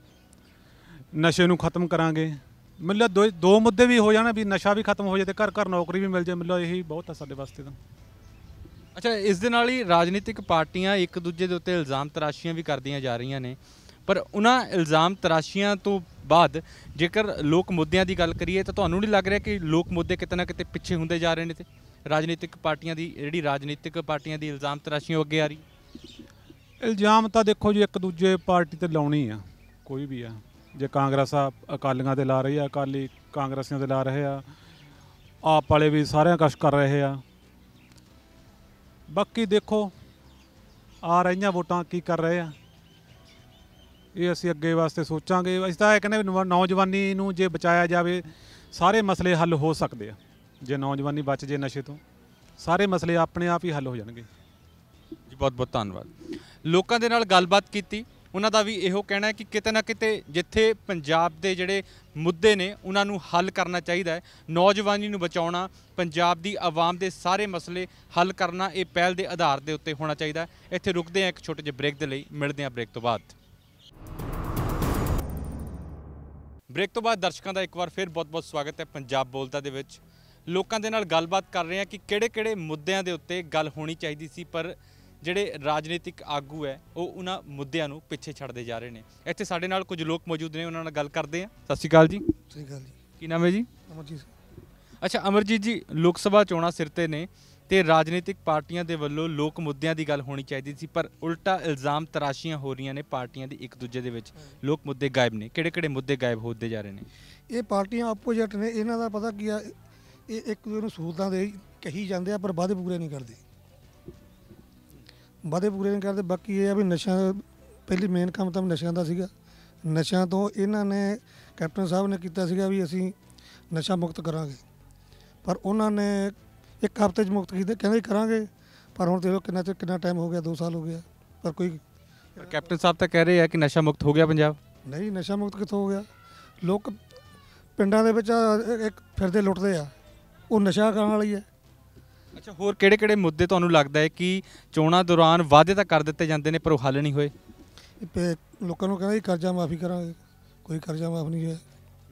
ਨਸ਼ੇ ਨੂੰ ਖਤਮ ਕਰਾਂਗੇ। ਮਤਲਬ ਦੋ ਦੋ ਮੁੱਦੇ ਵੀ ਹੋ ਜਾਣ, ਵੀ ਨਸ਼ਾ ਵੀ ਖਤਮ ਹੋ ਜਾਏ ਤੇ ਘਰ ਘਰ ਨੌਕਰੀ ਵੀ ਮਿਲ ਜਾਏ। ਮਤਲਬ ਇਹੀ ਬਹੁਤ ਆ ਸਾਡੇ ਵਾਸਤੇ ਤਾਂ। ਅੱਛਾ ਇਸ ਦੇ ਨਾਲ ਹੀ ਰਾਜਨੀਤਿਕ ਪਾਰਟੀਆਂ ਇੱਕ ਦੂਜੇ ਦੇ ਉੱਤੇ ਇਲਜ਼ਾਮ ਤਰਾਸ਼ੀਆਂ ਵੀ ਕਰਦੀਆਂ ਜਾ ਰਹੀਆਂ ਨੇ, ਪਰ ਉਹਨਾਂ ਇਲਜ਼ਾਮ ਤਰਾਸ਼ੀਆਂ ਤੋਂ ਬਾਅਦ ਜੇਕਰ ਲੋਕ ਮੁੱਦਿਆਂ ਦੀ ਗੱਲ ਕਰੀਏ ਤਾਂ ਤੁਹਾਨੂੰ ਨਹੀਂ ਲੱਗ ਰਿਹਾ ਕਿ ਲੋਕ ਮੁੱਦੇ ਕਿਤੇ ਨਾ ਕਿਤੇ ਪਿੱਛੇ ਹੁੰਦੇ ਜਾ ਰਹੇ ਨੇ ਤੇ ਰਾਜਨੀਤਿਕ ਪਾਰਟੀਆਂ ਦੀ ਜਿਹੜੀ ਰਾਜਨੀਤਿਕ ਪਾਰਟੀਆਂ ਦੀ ਇਲਜ਼ਾਮ ਤਰਾਸ਼ੀਆਂ ਅੱਗੇ ਆ ਰਹੀ? ਇਲਜ਼ਾਮ ਤਾਂ ਦੇਖੋ ਜੀ ਇੱਕ ਦੂਜੇ ਪਾਰਟੀ ਤੇ ਲਾਉਣੀ ਆ, ਕੋਈ ਵੀ ਆ। ਜੇ ਕਾਂਗਰਸ ਆ ਅਕਾਲੀਆਂ ਤੇ ਲਾ ਰਹੀ ਆ, ਅਕਾਲੀ ਕਾਂਗਰਸੀਆਂ ਤੇ ਲਾ ਰਹੇ ਆ, ਆਪ ਵਾਲੇ ਵੀ ਸਾਰਿਆਂ ਕੁਛ ਕਰ ਰਹੇ ਆ। ਬਾਕੀ ਦੇਖੋ ਆ ਰਹੀਆਂ ਵੋਟਾਂ ਕੀ ਕਰ ਰਹੇ ਆ, ਇਹ ਅਸੀਂ ਅੱਗੇ ਵਾਸਤੇ ਸੋਚਾਂਗੇ। ਅਸੀਂ ਤਾਂ ਇਹ ਕਹਿੰਦੇ ਵੀ ਨੌ- ਨੌਜਵਾਨੀ ਨੂੰ ਜੇ ਬਚਾਇਆ ਜਾਵੇ ਸਾਰੇ ਮਸਲੇ ਹੱਲ ਹੋ ਸਕਦੇ ਆ। ਜੇ ਨੌਜਵਾਨੀ ਬਚ ਜੇ ਨਸ਼ੇ ਤੋਂ, ਸਾਰੇ ਮਸਲੇ ਆਪਣੇ ਆਪ ਹੀ ਹੱਲ ਹੋ ਜਾਣਗੇ। ਜੀ ਬਹੁਤ ਬਹੁਤ ਧੰਨਵਾਦ। ਲੋਕਾਂ ਦੇ ਨਾਲ ਗੱਲਬਾਤ ਕੀਤੀ, ਉਹਨਾਂ ਦਾ ਵੀ ਇਹੋ ਕਹਿਣਾ ਹੈ ਕਿ ਕਿਤੇ ਨਾ ਕਿਤੇ ਜਿੱਥੇ ਪੰਜਾਬ ਦੇ ਜਿਹੜੇ ਮੁੱਦੇ ਨੇ ਉਹਨਾਂ ਨੂੰ ਹੱਲ ਕਰਨਾ ਚਾਹੀਦਾ ਹੈ, ਨੌਜਵਾਨੀ ਨੂੰ ਬਚਾਉਣਾ, ਪੰਜਾਬ ਦੀ ਆਵਾਮ ਦੇ ਸਾਰੇ ਮਸਲੇ ਹੱਲ ਕਰਨਾ, ਇਹ ਪਹਿਲ ਦੇ ਆਧਾਰ ਦੇ ਉੱਤੇ ਹੋਣਾ ਚਾਹੀਦਾ ਹੈ। ਇੱਥੇ ਰੁਕਦੇ ਹਾਂ ਇੱਕ ਛੋਟੇ ਜਿਹੇ ਬ੍ਰੇਕ ਦੇ ਲਈ, ਮਿਲਦੇ ਹਾਂ ਬ੍ਰੇਕ ਤੋਂ ਬਾਅਦ। ਬ੍ਰੇਕ ਤੋਂ ਬਾਅਦ ਦਰਸ਼ਕਾਂ ਦਾ ਇੱਕ ਵਾਰ ਫਿਰ ਬਹੁਤ-ਬਹੁਤ ਸਵਾਗਤ ਹੈ ਪੰਜਾਬ ਬੋਲਦਾ ਦੇ ਵਿੱਚ। ਲੋਕਾਂ ਦੇ ਨਾਲ ਗੱਲਬਾਤ ਕਰ ਰਹੇ ਹਾਂ ਕਿ ਕਿਹੜੇ-ਕਿਹੜੇ ਮੁੱਦਿਆਂ ਦੇ ਉੱਤੇ ਗੱਲ ਹੋਣੀ ਚਾਹੀਦੀ ਸੀ, ਪਰ ਜਿਹੜੇ ਰਾਜਨੀਤਿਕ ਆਗੂ ਹੈ ਉਹ ਉਹਨਾਂ ਮੁੱਦਿਆਂ ਨੂੰ ਪਿੱਛੇ ਛੱਡਦੇ ਜਾ ਰਹੇ ਨੇ। ਇੱਥੇ ਸਾਡੇ ਨਾਲ ਕੁਝ ਲੋਕ ਮੌਜੂਦ ਨੇ, ਉਹਨਾਂ ਨਾਲ ਗੱਲ ਕਰਦੇ ਹਾਂ। ਸਤਿ ਸ਼੍ਰੀ ਅਕਾਲ ਜੀ। ਸਹੀ ਗੱਲ ਜੀ। ਕੀ ਨਾਮ ਹੈ ਜੀ? ਅਮਰਜੀਤ। ਅੱਛਾ ਅਮਰਜੀਤ ਜੀ, ਲੋਕ ਸਭਾ ਚੋਣਾਂ ਸਿਰ ਤੇ ਨੇ ਤੇ ਰਾਜਨੀਤਿਕ ਪਾਰਟੀਆਂ ਦੇ ਵੱਲੋਂ ਲੋਕ ਮੁੱਦਿਆਂ ਦੀ ਗੱਲ ਹੋਣੀ ਚਾਹੀਦੀ ਸੀ, ਪਰ ਉਲਟਾ ਇਲਜ਼ਾਮ ਤਰਾਸ਼ੀਆਂ ਹੋ ਰਹੀਆਂ ਨੇ ਪਾਰਟੀਆਂ ਦੀ ਇੱਕ ਦੂਜੇ ਦੇ ਵਿੱਚ। ਲੋਕ ਮੁੱਦੇ ਗਾਇਬ ਨੇ, ਕਿਹੜੇ-ਕਿਹੜੇ ਮੁੱਦੇ ਗਾਇਬ ਹੁੰਦੇ ਜਾ ਰਹੇ ਨੇ? ਇਹ ਪਾਰਟੀਆਂ ਆਪੋਜੀਟ ਨੇ, ਇਹਨਾਂ ਦਾ ਪਤਾ ਕੀ ਆ, ਇਹ ਇੱਕ ਦੂਜੇ ਨੂੰ ਸਹੂਲਤਾਂ ਦੇ ਕਹੀ ਜਾਂਦੇ ਆ ਪਰ ਵਾਅਦੇ ਪੂਰੇ ਨਹੀਂ ਕਰਦੇ। ਵਾਅਦੇ ਪੂਰੇ ਨਹੀਂ ਕਰਦੇ। ਬਾਕੀ ਇਹ ਆ ਵੀ ਨਸ਼ਿਆਂ, ਪਹਿਲੀ ਮੇਨ ਕੰਮ ਤਾਂ ਨਸ਼ਿਆਂ ਦਾ ਸੀਗਾ। ਨਸ਼ਿਆਂ ਤੋਂ ਇਹਨਾਂ ਨੇ, ਕੈਪਟਨ ਸਾਹਿਬ ਨੇ ਕੀਤਾ ਸੀਗਾ ਵੀ ਅਸੀਂ ਨਸ਼ਾ ਮੁਕਤ ਕਰਾਂਗੇ, ਪਰ ਉਹਨਾਂ ਨੇ ਇੱਕ ਹਫ਼ਤੇ 'ਚ ਮੁਕਤ ਕੀਤੇ, ਕਹਿੰਦੇ ਕਰਾਂਗੇ, ਪਰ ਹੁਣ ਦੇਖੋ ਕਿੰਨਾ ਚਿਰ ਕਿੰਨਾ ਟਾਈਮ ਹੋ ਗਿਆ, ਦੋ ਸਾਲ ਹੋ ਗਿਆ, ਪਰ ਕੋਈ ਕੈਪਟਨ ਸਾਹਿਬ ਤਾਂ ਕਹਿ ਰਹੇ ਆ ਕਿ ਨਸ਼ਾ ਮੁਕਤ ਹੋ ਗਿਆ ਪੰਜਾਬ। ਨਹੀਂ, ਨਸ਼ਾ ਮੁਕਤ ਕਿੱਥੋਂ ਹੋ ਗਿਆ? ਲੋਕ ਪਿੰਡਾਂ ਦੇ ਵਿੱਚ ਇੱਕ ਫਿਰਦੇ ਲੁੱਟਦੇ ਆ, ਉਹ ਨਸ਼ਾ ਕਰਨ ਵਾਲੀ ਹੈ। ਅੱਛਾ ਹੋਰ ਕਿਹੜੇ-ਕਿਹੜੇ ਮੁੱਦੇ ਤੁਹਾਨੂੰ ਲੱਗਦਾ ਹੈ ਕਿ ਚੋਣਾਂ ਦੌਰਾਨ ਵਾਅਦੇ ਤਾਂ ਕਰ ਦਿੱਤੇ ਜਾਂਦੇ ਨੇ ਪਰ ਉਹ ਹੱਲ ਨਹੀਂ ਹੋਏ? ਇਹ ਪੇ- ਲੋਕਾਂ ਨੂੰ ਕਹਿੰਦਾ ਜੀ ਕਰਜ਼ਾ ਮਾਫੀ ਕਰਾਂਗੇ, ਕੋਈ ਕਰਜ਼ਾ ਮਾਫ ਨਹੀਂ ਹੋਇਆ।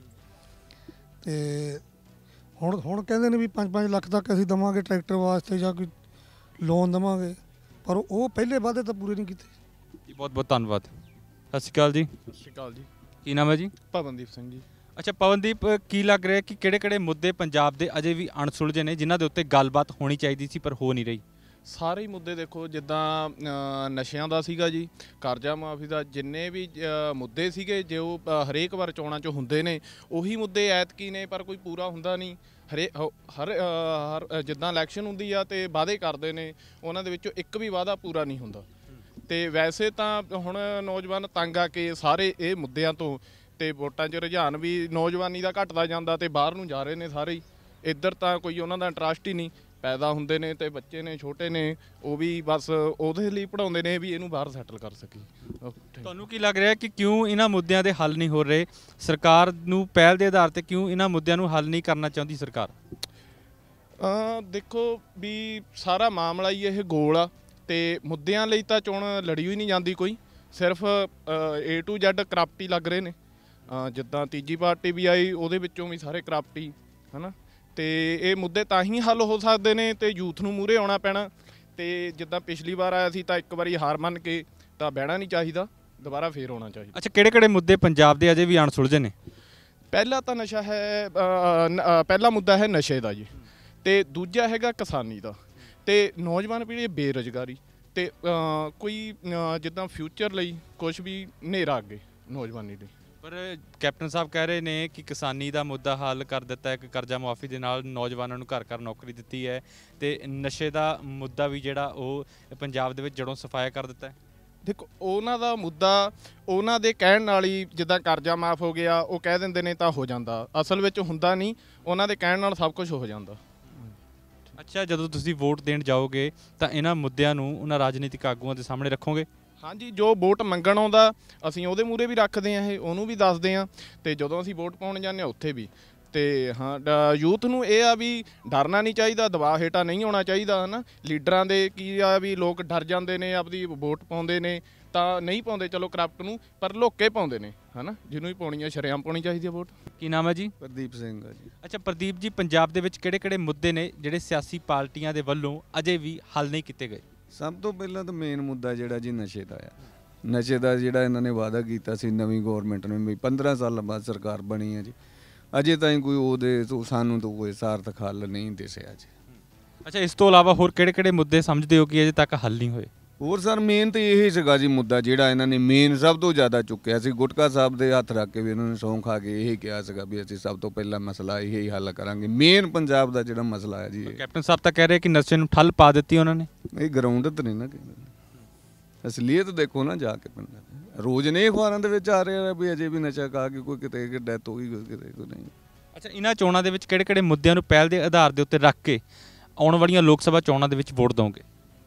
ਤੇ ਹੁਣ ਹੁਣ ਕਹਿੰਦੇ ਨੇ ਵੀ ਪੰਜ ਪੰਜ ਲੱਖ ਤੱਕ ਅਸੀਂ ਦੇਵਾਂਗੇ ਟਰੈਕਟਰ ਵਾਸਤੇ ਜਾਂ ਕੋਈ ਲੋਨ ਦੇਵਾਂਗੇ, ਪਰ ਉਹ ਪਹਿਲੇ ਵਾਅਦੇ ਤਾਂ ਪੂਰੇ ਨਹੀਂ ਕੀਤੇ। ਜੀ ਬਹੁਤ ਬਹੁਤ ਧੰਨਵਾਦ। ਸਤਿ ਸ਼੍ਰੀ ਅਕਾਲ ਜੀ। ਸਤਿ ਸ਼੍ਰੀ ਅਕਾਲ ਜੀ। ਕੀ ਨਾਮ ਹੈ ਜੀ? ਪਵਨਦੀਪ ਸਿੰਘ ਜੀ। ਅੱਛਾ ਪਵਨਦੀਪ, ਕੀ ਲੱਗ ਰਿਹਾ ਕਿ ਕਿਹੜੇ ਕਿਹੜੇ ਮੁੱਦੇ ਪੰਜਾਬ ਦੇ ਅਜੇ ਵੀ ਅਣਸੁਲਝੇ ਨੇ ਜਿਨ੍ਹਾਂ ਦੇ ਉੱਤੇ ਗੱਲਬਾਤ ਹੋਣੀ ਚਾਹੀਦੀ ਸੀ ਪਰ ਹੋ ਨਹੀਂ ਰਹੀ? ਸਾਰੇ ਹੀ ਮੁੱਦੇ ਦੇਖੋ, ਜਿੱਦਾਂ ਅ, ਨਸ਼ਿਆਂ ਦਾ ਸੀਗਾ ਜੀ, ਕਰਜ਼ਾ ਮਾਫੀ ਦਾ, ਜਿੰਨੇ ਵੀ ਅ, ਮੁੱਦੇ ਸੀਗੇ ਜੋ ਅ, ਹਰੇਕ ਵਾਰ ਚੋਣਾਂ 'ਚ ਹੁੰਦੇ ਨੇ ਉਹੀ ਮੁੱਦੇ ਐਤਕੀ ਨੇ, ਪਰ ਕੋਈ ਪੂਰਾ ਹੁੰਦਾ ਨਹੀਂ। ਹਰੇ ਹ- ਹਰ ਅ, ਹਰ ਅ, ਜਿੱਦਾਂ ਇਲੈਕਸ਼ਨ ਹੁੰਦੀ ਆ ਤੇ ਵਾਅਦੇ ਕਰਦੇ ਨੇ, ਉਹਨਾਂ ਦੇ ਵਿੱਚੋਂ ਇੱਕ ਵੀ ਵਾਅਦਾ ਪੂਰਾ ਨਹੀਂ ਹੁੰਦਾ। ਤੇ ਵੈਸੇ ਤਾਂ ਹੁਣ ਨੌਜਵਾਨ ਤੰਗ ਆ ਕੇ ਸਾਰੇ ਇਹ ਮੁੱਦਿਆਂ ਤੋਂ, ਤੇ ਵੋਟਾਂ 'ਚ ਰੁਝਾਨ ਵੀ ਨੌਜਵਾਨੀ ਦਾ ਘਟਦਾ ਜਾਂਦਾ ਤੇ ਬਾਹਰ ਨੂੰ ਜਾ ਰਹੇ ਨੇ ਸਾਰੇ ਹੀ। ਇੱਧਰ ਤਾਂ ਕੋਈ ਉਹਨਾਂ ਦਾ ਇੰਟਰਸਟ ਹੀ ਨਹੀਂ। ਪੈਦਾ ਹੁੰਦੇ ਨੇ ਤੇ ਬੱਚੇ ਨੇ ਛੋਟੇ ਨੇ, ਉਹ ਵੀ ਬਸ ਉਹਦੇ ਲਈ ਪੜਾਉਂਦੇ ਨੇ ਵੀ ਇਹਨੂੰ ਬਾਹਰ ਸੈਟਲ ਕਰ ਸਕੀ। ਤੁਹਾਨੂੰ ਕੀ ਲੱਗ ਰਿਹਾ ਕਿ ਕਿਉਂ ਇਹਨਾਂ ਮੁੱਦਿਆਂ ਦੇ ਹੱਲ ਨਹੀਂ ਹੋ ਰਹੇ? ਸਰਕਾਰ ਨੂੰ ਪਹਿਲ ਦੇ ਆਧਾਰ ਤੇ ਕਿਉਂ ਇਹਨਾਂ ਮੁੱਦਿਆਂ ਨੂੰ ਹੱਲ ਨਹੀਂ ਕਰਨਾ ਚਾਹੁੰਦੀ ਸਰਕਾਰ? ਅ, ਦੇਖੋ ਵੀ ਸਾਰਾ ਮਾਮਲਾ ਹੀ ਇਹ ਗੋਲ ਆ, ਤੇ ਮੁੱਦਿਆਂ ਲਈ ਤਾਂ ਚੋਣ ਲੜੀ ਹੋਈ ਨਹੀਂ ਜਾਂਦੀ ਕੋਈ, ਸਿਰਫ ਏ ਟੂ ਜ਼ੈਡ ਕਰਪਟੀ ਲੱਗ ਰਹੇ ਨੇ। ਅ, ਜਿੱਦਾਂ ਤੀਜੀ ਪਾਰਟੀ ਵੀ ਆਈ, ਉਹਦੇ ਵਿੱਚੋਂ ਵੀ ਸਾਰੇ ਕਰਪਟੀ ਹੈ ਨਾ। ਤੇ ਇਹ ਮੁੱਦੇ ਤਾਂ ਹੀ ਹੱਲ ਹੋ ਸਕਦੇ ਨੇ ਤੇ ਯੂਥ ਨੂੰ ਮੂਹਰੇ ਆਉਣਾ ਪੈਣਾ। ਤੇ ਜਿੱਦਾਂ ਪਿਛਲੀ ਵਾਰ ਆਇਆ ਸੀ ਤਾਂ ਇੱਕ ਵਾਰੀ ਹਾਰ ਮੰਨ ਕੇ ਤਾਂ ਬਹਿਣਾ ਨਹੀਂ ਚਾਹੀਦਾ, ਦੁਬਾਰਾ ਫੇਰ ਆਉਣਾ ਚਾਹੀਦਾ। ਅੱਛਾ ਕਿਹੜੇ ਕਿਹੜੇ ਮੁੱਦੇ ਪੰਜਾਬ ਦੇ ਅਜੇ ਵੀ ਅਣਸੁਲਝੇ ਨੇ? ਪਹਿਲਾ ਤਾਂ ਨਸ਼ਾ ਹੈ, ਅ, ਨ- ਅ, ਪਹਿਲਾ ਮੁੱਦਾ ਹੈ ਨਸ਼ੇ ਦਾ ਜੀ, ਤੇ ਦੂਜਾ ਹੈਗਾ ਕਿਸਾਨੀ ਦਾ, ਤੇ ਨੌਜਵਾਨ ਪੀੜ੍ਹੀ ਬੇਰੁਜ਼ਗਾਰੀ, ਤੇ ਅ, ਕੋਈ ਅ, ਜਿੱਦਾਂ ਫਿਊਚਰ ਲਈ ਕੁਝ ਵੀ ਹਨੇਰਾ ਅੱਗੇ ਨੌਜਵਾਨੀ ਲਈ। ਪਰ ਕੈਪਟਨ ਸਾਹਿਬ ਕਹਿ ਰਹੇ ਨੇ ਕਿ ਕਿਸਾਨੀ ਦਾ ਮੁੱਦਾ ਹੱਲ ਕਰ ਦਿੱਤਾ ਹੈ, ਕਿ ਕਰਜ਼ਾ ਮੁਆਫੀ ਦੇ ਨਾਲ ਨੌਜਵਾਨਾਂ ਨੂੰ ਘਰ ਘਰ ਨੌਕਰੀ ਦਿੱਤੀ ਹੈ, ਤੇ ਨਸ਼ੇ ਦਾ ਮੁੱਦਾ ਵੀ ਜਿਹੜਾ ਉਹ ਪੰਜਾਬ ਦੇ ਵਿੱਚ ਜੜੋਂ ਸਫਾਇਆ ਕਰ ਦਿੱਤਾ ਹੈ। ਦੇਖੋ ਉਹਨਾਂ ਦਾ ਮੁੱਦਾ ਉਹਨਾਂ ਦੇ ਕਹਿਣ ਨਾਲ ਹੀ, ਜਿੱਦਾਂ ਕਰਜ਼ਾ ਮਾਫ ਹੋ ਗਿਆ ਉਹ ਕਹਿ ਦਿੰਦੇ ਨੇ ਤਾਂ ਹੋ ਜਾਂਦਾ, ਅਸਲ ਵਿੱਚ ਹੁੰਦਾ ਨਹੀਂ, ਉਹਨਾਂ ਦੇ ਕਹਿਣ ਨਾਲ ਸਭ ਕੁਝ ਹੋ ਜਾਂਦਾ। ਅੱਛਾ ਜਦੋਂ ਤੁਸੀਂ ਵੋਟ ਦੇਣ ਜਾਓਗੇ ਤਾਂ ਇਹਨਾਂ ਮੁੱਦਿਆਂ ਨੂੰ ਉਹਨਾਂ ਰਾਜਨੀਤਿਕ ਆਗੂਆਂ ਦੇ ਸਾਹਮਣੇ ਰੱਖੋਗੇ? ਹਾਂਜੀ, ਜੋ ਵੋਟ ਮੰਗਣ ਆਉਂਦਾ ਅਸੀਂ ਉਹਦੇ ਮੂਹਰੇ ਵੀ ਰੱਖਦੇ ਹਾਂ, ਇਹ ਉਹਨੂੰ ਵੀ ਦੱਸਦੇ ਹਾਂ, ਤੇ ਜਦੋਂ ਅਸੀਂ ਵੋਟ ਪਾਉਣ ਜਾਂਦੇ ਹਾਂ ਉੱਥੇ ਵੀ। ਤੇ ਹਾਂ, ਯੂਥ ਨੂੰ ਇਹ ਆ ਵੀ ਡਰਨਾ ਨਹੀਂ ਚਾਹੀਦਾ, ਦਬਾਅ ਹੇਠਾਂ ਨਹੀਂ ਆਉਣਾ ਚਾਹੀਦਾ ਹੈ ਨਾ। ਲੀਡਰਾਂ ਦੇ ਕੀ ਆ ਵੀ ਲੋਕ ਡਰ ਜਾਂਦੇ ਨੇ, ਆਪਦੀ ਵੋਟ ਪਾਉਂਦੇ ਨੇ ਤਾਂ ਨਹੀਂ ਪਾਉਂਦੇ, ਚਲੋ ਕਰਪਟ ਨੂੰ, ਪਰ ਲੋਕੇ ਪਾਉਂਦੇ ਨੇ ਹੈ ਨਾ। ਜਿਹਨੂੰ ਵੀ ਪਾਉਣੀ ਆ ਸ਼ਰੇਆਮ ਪਾਉਣੀ ਚਾਹੀਦੀ ਹੈ ਵੋਟ। ਕੀ ਨਾਮ ਹੈ ਜੀ? ਪ੍ਰਦੀਪ ਸਿੰਘ ਆ ਜੀ। ਅੱਛਾ ਪ੍ਰਦੀਪ ਜੀ, ਪੰਜਾਬ ਦੇ ਵਿੱਚ ਕਿਹੜੇ ਕਿਹੜੇ ਮੁੱਦੇ ਨੇ ਜਿਹੜੇ ਸਿਆਸੀ ਪਾਰਟੀਆਂ ਦੇ ਵੱਲੋਂ ਅਜੇ ਵੀ ਹੱਲ ਨਹੀਂ ਕੀਤੇ ਗਏ? ਸਭ ਤੋਂ ਪਹਿਲਾਂ ਤਾਂ ਮੇਨ ਮੁੱਦਾ ਜਿਹੜਾ ਜੀ ਨਸ਼ੇ ਦਾ ਆ। ਨਸ਼ੇ ਦਾ ਜਿਹੜਾ ਇਹਨਾਂ ਨੇ ਵਾਅਦਾ ਕੀਤਾ ਸੀ ਨਵੀਂ ਗੌਰਮੈਂਟ ਨੇ ਵੀ ਪੰਦਰਾਂ ਸਾਲਾਂ ਬਾਅਦ ਸਰਕਾਰ ਬਣੀ ਹੈ ਜੀ, ਅਜੇ ਤਾਈਂ ਕੋਈ ਉਹਦੇ ਤੋਂ ਸਾਨੂੰ ਤਾਂ ਕੋਈ ਸਾਰਥਕ ਹੱਲ ਨਹੀਂ ਦਿਸਿਆ ਜੀ। ਅੱਛਾ ਇਸ ਤੋਂ ਇਲਾਵਾ ਹੋਰ ਕਿਹੜੇ ਕਿਹੜੇ ਮੁੱਦੇ ਸਮਝਦੇ ਹੋ ਕਿ ਅਜੇ ਤੱਕ ਹੱਲ ਨਹੀਂ ਹੋਏ? ਹੋਰ ਸਰ ਮੇਨ ਤਾਂ ਇਹ ਸੀਗਾ ਜੀ ਮੁੱਦਾ ਜਿਹੜਾ ਇਹਨਾਂ ਨੇ ਮੇਨ ਸਭ ਤੋਂ ਜ਼ਿਆਦਾ ਚੁੱਕਿਆ ਸੀ, ਗੁਟਕਾ ਸਾਹਿਬ ਦੇ ਹੱਥ ਰੱਖ ਕੇ ਵੀ ਇਹਨਾਂ ਨੇ ਸਹੁੰ ਖਾ ਕੇ ਇਹ ਕਿਹਾ ਸੀਗਾ ਵੀ ਅਸੀਂ ਸਭ ਤੋਂ ਪਹਿਲਾਂ ਮਸਲਾ ਇਹ ਹੀ ਹੱਲ ਕਰਾਂਗੇ। ਮੇਨ ਪੰਜਾਬ ਦਾ ਜਿਹੜਾ ਮਸਲਾ ਹੈ ਜੀ, ਕੈਪਟਨ ਸਾਹਿਬ ਤਾਂ ਕਹਿ ਰਹੇ ਕਿ ਨਸ਼ੇ ਨੂੰ ਠੱਲ ਪਾ ਦਿੱਤੀ ਉਹਨਾਂ ਨੇ। ਇਹ ਗਰਾਊਂਡ ਤੇ ਨਹੀਂ ਨਾ ਕਹਿੰਦੇ, ਅਸਲੀਅਤ ਦੇਖੋ ਨਾ ਜਾ ਕੇ ਪਿੰਡਾਂ ਦੇ। ਰੋਜ਼ ਨੇ ਅਖਬਾਰਾਂ ਦੇ ਵਿੱਚ ਆ ਰਿਹਾ ਵੀ ਅਜੇ ਵੀ ਨਸ਼ਾ ਖਾ ਕੇ ਕੋਈ ਕਿਤੇ ਡੈਥ ਹੋ ਗਈ, ਕੋਈ ਕਿਤੇ ਕੋਈ ਨਹੀਂ। ਅੱਛਾ ਇਹਨਾਂ ਚੋਣਾਂ ਦੇ ਵਿੱਚ ਕਿਹੜੇ ਕਿਹੜੇ ਮੁੱਦਿਆਂ ਨੂੰ ਪਹਿਲ ਦੇ ਆਧਾਰ ਦੇ ਉੱਤੇ ਰੱਖ ਕੇ ਆਉਣ ਵਾਲੀਆਂ ਲੋਕ ਸਭਾ ਚੋਣਾਂ ਦੇ ਵਿੱਚ ਵੋਟ ਦੋਗੇ?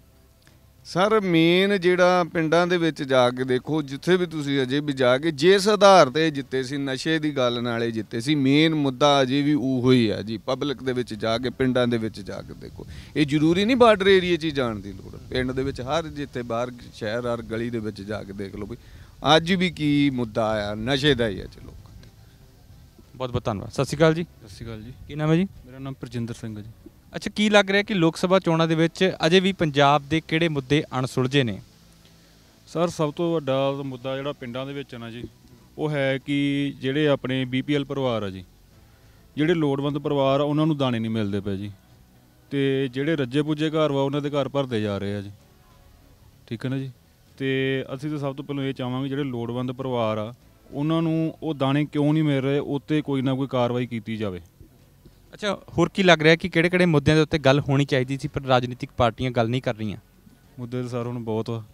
ਸਰ ਮੇਨ ਜਿਹੜਾ ਪਿੰਡਾਂ ਦੇ ਵਿੱਚ ਜਾ ਕੇ ਦੇਖੋ, ਜਿੱਥੇ ਵੀ ਤੁਸੀਂ ਅਜੇ ਵੀ ਜਾ ਕੇ ਜਿਸ ਆਧਾਰ ਤੇ ਜਿੱਤੇ ਸੀ, ਨਸ਼ੇ ਦੀ ਗੱਲ ਨਾਲੇ ਜਿੱਤੇ ਸੀ। ਮੇਨ ਮੁੱਦਾ ਅਜੇ ਵੀ ਉਹੋ ਹੀ ਆ ਜੀ। ਪਬਲਿਕ ਦੇ ਵਿੱਚ ਜਾ ਕੇ, ਪਿੰਡਾਂ ਦੇ ਵਿੱਚ ਜਾ ਕੇ ਦੇਖੋ, ਇਹ ਜ਼ਰੂਰੀ ਨਹੀਂ ਬਾਰਡਰ ਏਰੀਏ 'ਚ ਹੀ ਜਾਣ ਦੀ ਲੋੜ, ਪਿੰਡ ਦੇ ਵਿੱਚ ਹਰ ਜਿੱਥੇ ਬਾਹਰ ਸ਼ਹਿਰ ਹਰ ਗਲੀ ਦੇ ਵਿੱਚ ਜਾ ਕੇ ਦੇਖ ਲਓ ਵੀ ਅੱਜ ਵੀ ਕੀ ਮੁੱਦਾ ਆ, ਨਸ਼ੇ ਦਾ ਹੀ ਆ। ਚਲੋ ਬਹੁਤ ਬਹੁਤ ਧੰਨਵਾਦ। ਸਤਿ ਸ਼੍ਰੀ ਅਕਾਲ ਜੀ। ਸਤਿ ਸ਼੍ਰੀ ਅਕਾਲ ਜੀ। ਕੀ ਨਾਮ ਹੈ ਜੀ? ਮੇਰਾ ਨਾਮ ਪ੍ਰਜਿੰਦਰ ਸਿੰਘ ਹੈ ਜੀ। ਅੱਛਾ ਕੀ ਲੱਗ ਰਿਹਾ ਕਿ ਲੋਕ ਸਭਾ ਚੋਣਾਂ ਦੇ ਵਿੱਚ ਅਜੇ ਵੀ ਪੰਜਾਬ ਦੇ ਕਿਹੜੇ ਮੁੱਦੇ ਅਣਸੁਲਝੇ ਨੇ? ਸਰ ਸਭ ਤੋਂ ਵੱਡਾ ਮੁੱਦਾ ਜਿਹੜਾ ਪਿੰਡਾਂ ਦੇ ਵਿੱਚ ਨਾ ਜੀ, ਉਹ ਹੈ ਕਿ ਜਿਹੜੇ ਆਪਣੇ ਬੀ ਪੀ ਐਲ ਪਰਿਵਾਰ ਆ ਜੀ, ਜਿਹੜੇ ਲੋੜਵੰਦ ਪਰਿਵਾਰ ਆ ਉਹਨਾਂ ਨੂੰ ਦਾਣੇ ਨਹੀਂ ਮਿਲਦੇ ਪਏ ਜੀ, ਤੇ ਜਿਹੜੇ ਰੱਜੇ ਪੁੱਜੇ ਘਰ ਵਾ ਉਹਨਾਂ ਦੇ ਘਰ ਭਰਦੇ ਜਾ ਰਹੇ ਆ ਜੀ। ਠੀਕ ਹੈ ਨਾ ਜੀ। ਤੇ ਅਸੀਂ ਤਾਂ ਸਭ ਤੋਂ ਪਹਿਲਾਂ ਇਹ ਚਾਹਾਂਗੇ ਜਿਹੜੇ ਲੋੜਵੰਦ ਪਰਿਵਾਰ ਆ ਉਹਨਾਂ ਨੂੰ ਉਹ ਦਾਣੇ ਕਿਉਂ ਨਹੀਂ ਮਿਲ ਰਹੇ, ਉੱਤੇ ਕੋਈ ਨਾ ਕੋਈ ਕਾਰਵਾਈ ਕੀਤੀ ਜਾਵੇ। ਅੱਛਾ ਹੋਰ ਕੀ ਲੱਗ ਰਿਹਾ ਕਿ ਕਿਹੜੇ ਕਿਹੜੇ ਮੁੱਦਿਆਂ ਦੇ ਉੱਤੇ ਗੱਲ ਹੋਣੀ ਚਾਹੀਦੀ ਸੀ ਪਰ ਰਾਜਨੀਤਿਕ ਪਾਰਟੀਆਂ ਗੱਲ ਨਹੀਂ ਕਰ ਰਹੀਆਂ? ਮੁੱਦੇ ਤਾਂ ਸਰ ਹੁਣ ਬਹੁਤ ਵਾ,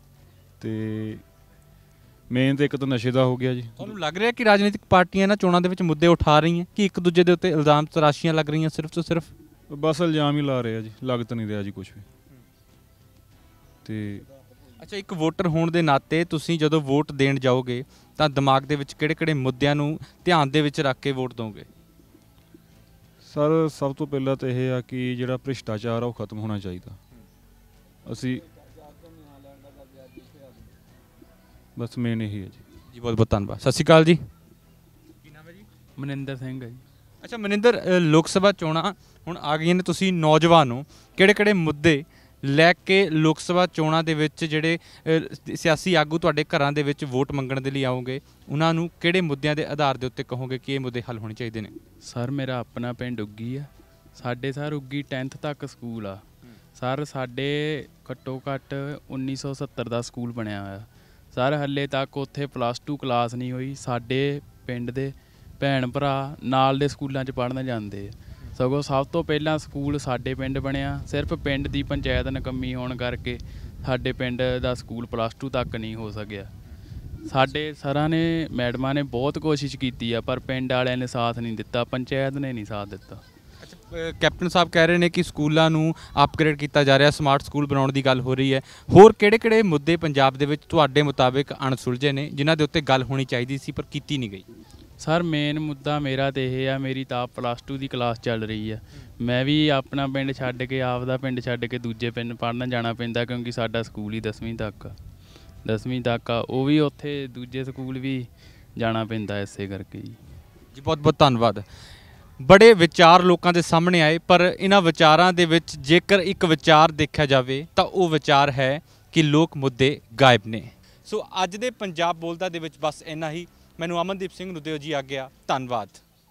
ਤੇ ਮੇਨ ਤਾਂ ਇੱਕ ਤਾਂ ਨਸ਼ੇ ਦਾ ਹੋ ਗਿਆ ਜੀ। ਤੁਹਾਨੂੰ ਲੱਗ ਰਿਹਾ ਕਿ ਰਾਜਨੀਤਿਕ ਪਾਰਟੀਆਂ ਇਹਨਾਂ ਚੋਣਾਂ ਦੇ ਵਿੱਚ ਮੁੱਦੇ ਉਠਾ ਰਹੀਆਂ ਕਿ ਇੱਕ ਦੂਜੇ ਦੇ ਉੱਤੇ ਇਲਜ਼ਾਮ ਤਰਾਸ਼ੀਆਂ ਲੱਗ ਰਹੀਆਂ ਸਿਰਫ ਤੋਂ ਸਿਰਫ? ਬਸ ਇਲਜ਼ਾਮ ਹੀ ਲਾ ਰਹੇ ਆ ਜੀ, ਲੱਗ ਤਾਂ ਨਹੀਂ ਰਿਹਾ ਜੀ ਕੁਝ ਵੀ। ਤੇ ਅੱਛਾ ਇੱਕ ਵੋਟਰ ਹੋਣ ਦੇ ਨਾਤੇ ਤੁਸੀਂ ਜਦੋਂ ਵੋਟ ਦੇਣ ਜਾਓਗੇ ਤਾਂ ਦਿਮਾਗ ਦੇ ਵਿੱਚ ਕਿਹੜੇ ਕਿਹੜੇ ਮੁੱਦਿਆਂ ਨੂੰ ਧਿਆਨ ਦੇ ਵਿੱਚ ਰੱਖ ਕੇ ਵੋਟ ਦੋਗੇ? ਸਰ ਸਭ ਤੋਂ ਪਹਿਲਾਂ ਤਾਂ ਇਹ ਆ ਕਿ ਜਿਹੜਾ ਭ੍ਰਿਸ਼ਟਾਚਾਰ ਆ ਉਹ ਖਤਮ ਹੋਣਾ ਚਾਹੀਦਾ। ਅਸੀਂ ਬਸ ਮੇਨ ਇਹੀ ਹੈ ਜੀ। ਜੀ ਬਹੁਤ ਬਹੁਤ ਧੰਨਵਾਦ। ਸਤਿ ਸ਼੍ਰੀ ਅਕਾਲ ਜੀ। ਕੀ ਨਾਮ ਹੈ ਜੀ? ਮਨਿੰਦਰ ਸਿੰਘ ਹੈ ਜੀ। ਅੱਛਾ ਮਨਿੰਦਰ, ਲੋਕ ਸਭਾ ਚੋਣਾਂ ਹੁਣ ਆ ਗਈਆਂ ਨੇ, ਤੁਸੀਂ ਨੌਜਵਾਨ ਹੋ, ਕਿਹੜੇ ਕਿਹੜੇ ਮੁੱਦੇ ਲੈ ਕੇ ਲੋਕ ਸਭਾ ਚੋਣਾਂ ਦੇ ਵਿੱਚ ਜਿਹੜੇ ਅ, ਸਿਆਸੀ ਆਗੂ ਤੁਹਾਡੇ ਘਰਾਂ ਦੇ ਵਿੱਚ ਵੋਟ ਮੰਗਣ ਦੇ ਲਈ ਆਓਗੇ, ਉਹਨਾਂ ਨੂੰ ਕਿਹੜੇ ਮੁੱਦਿਆਂ ਦੇ ਆਧਾਰ ਦੇ ਉੱਤੇ ਕਹੋਗੇ ਕਿ ਇਹ ਮੁੱਦੇ ਹੱਲ ਹੋਣੇ ਚਾਹੀਦੇ ਨੇ? ਸਰ ਮੇਰਾ ਆਪਣਾ ਪਿੰਡ ਉੱਗੀ ਆ। ਸਾਡੇ ਸਰ ਉੱਗੀ ਟੈਂਥ ਤੱਕ ਸਕੂਲ ਆ ਸਰ। ਸਾਡੇ ਘੱਟੋ ਘੱਟ ਉੱਨੀ ਸੌ ਸੱਤਰ ਦਾ ਸਕੂਲ ਬਣਿਆ ਹੋਇਆ ਸਰ। ਹੱਲੇ ਤੱਕ ਉੱਥੇ ਪਲੱਸ ਟੂ ਕਲਾਸ ਨਹੀਂ ਹੋਈ। ਸਾਡੇ ਪਿੰਡ ਦੇ ਭੈਣ ਭਰਾ ਨਾਲ ਦੇ ਸਕੂਲਾਂ 'ਚ ਪੜ੍ਹਨ ਜਾਂਦੇ ਆ। ਸਗੋਂ ਸਭ ਤੋਂ ਪਹਿਲਾਂ ਸਕੂਲ ਸਾਡੇ ਪਿੰਡ ਬਣਿਆ। ਸਿਰਫ ਪਿੰਡ ਦੀ ਪੰਚਾਇਤ ਨਿਕੰਮੀ ਹੋਣ ਕਰਕੇ ਸਾਡੇ ਪਿੰਡ ਦਾ ਸਕੂਲ ਪਲੱਸ ਟੂ ਤੱਕ ਨਹੀਂ ਹੋ ਸਕਿਆ। ਸਾਡੇ ਸਰਾਂ ਨੇ ਮੈਡਮਾਂ ਨੇ ਬਹੁਤ ਕੋਸ਼ਿਸ਼ ਕੀਤੀ ਆ, ਪਰ ਪਿੰਡ ਵਾਲਿਆਂ ਨੇ ਸਾਥ ਨਹੀਂ ਦਿੱਤਾ, ਪੰਚਾਇਤ ਨੇ ਨਹੀਂ ਸਾਥ ਦਿੱਤਾ। ਅੱਛਾ, ਕੈਪਟਨ ਸਾਹਿਬ ਕਹਿ ਰਹੇ ਨੇ ਕਿ ਸਕੂਲਾਂ ਨੂੰ ਅਪਗ੍ਰੇਡ ਕੀਤਾ ਜਾ ਰਿਹਾ, ਸਮਾਰਟ ਸਕੂਲ ਬਣਾਉਣ ਦੀ ਗੱਲ ਹੋ ਰਹੀ ਹੈ। ਹੋਰ ਕਿਹੜੇ ਕਿਹੜੇ ਮੁੱਦੇ ਪੰਜਾਬ ਦੇ ਵਿੱਚ ਤੁਹਾਡੇ ਮੁਤਾਬਿਕ ਅਣਸੁਲਝੇ ਨੇ ਜਿਨ੍ਹਾਂ ਦੇ ਉੱਤੇ ਗੱਲ ਹੋਣੀ ਚਾਹੀਦੀ ਸੀ ਪਰ ਕੀਤੀ ਨਹੀਂ ਗਈ? ਸਰ ਮੇਨ ਮੁੱਦਾ ਮੇਰਾ ਤਾਂ ਇਹ ਆ, ਮੇਰੀ ਤਾਂ ਪਲੱਸ ਟੂ ਦੀ ਕਲਾਸ ਚੱਲ ਰਹੀ ਆ। ਮੈਂ ਵੀ ਆਪਣਾ ਪਿੰਡ ਛੱਡ ਕੇ, ਆਪਦਾ ਪਿੰਡ ਛੱਡ ਕੇ ਦੂਜੇ ਪਿੰਡ ਪੜ੍ਹਨ ਜਾਣਾ ਪੈਂਦਾ, ਕਿਉਂਕਿ ਸਾਡਾ ਸਕੂਲ ਹੀ ਦਸਵੀਂ ਤੱਕ ਆ। ਦਸਵੀਂ ਤੱਕ ਆ, ਉਹ ਵੀ ਉੱਥੇ ਦੂਜੇ ਸਕੂਲ ਵੀ ਜਾਣਾ ਪੈਂਦਾ, ਇਸੇ ਕਰਕੇ ਜੀ। ਜੀ ਬਹੁਤ ਬਹੁਤ ਧੰਨਵਾਦ। ਬੜੇ ਵਿਚਾਰ ਲੋਕਾਂ ਦੇ ਸਾਹਮਣੇ ਆਏ, ਪਰ ਇਹਨਾਂ ਵਿਚਾਰਾਂ ਦੇ ਵਿੱਚ ਜੇਕਰ ਇੱਕ ਵਿਚਾਰ ਦੇਖਿਆ ਜਾਵੇ ਤਾਂ ਉਹ ਵਿਚਾਰ ਹੈ ਕਿ ਲੋਕ ਮੁੱਦੇ ਗਾਇਬ ਨੇ। ਸੋ ਅੱਜ ਦੇ ਪੰਜਾਬ ਬੋਲਦਾ ਦੇ ਵਿੱਚ ਬਸ ਇੰਨਾ ਹੀ। ਮੈਨੂੰ ਅਮਨਦੀਪ ਸਿੰਘ ਨੂੰ ਦਿਓ ਜੀ ਆਗਿਆ। ਧੰਨਵਾਦ।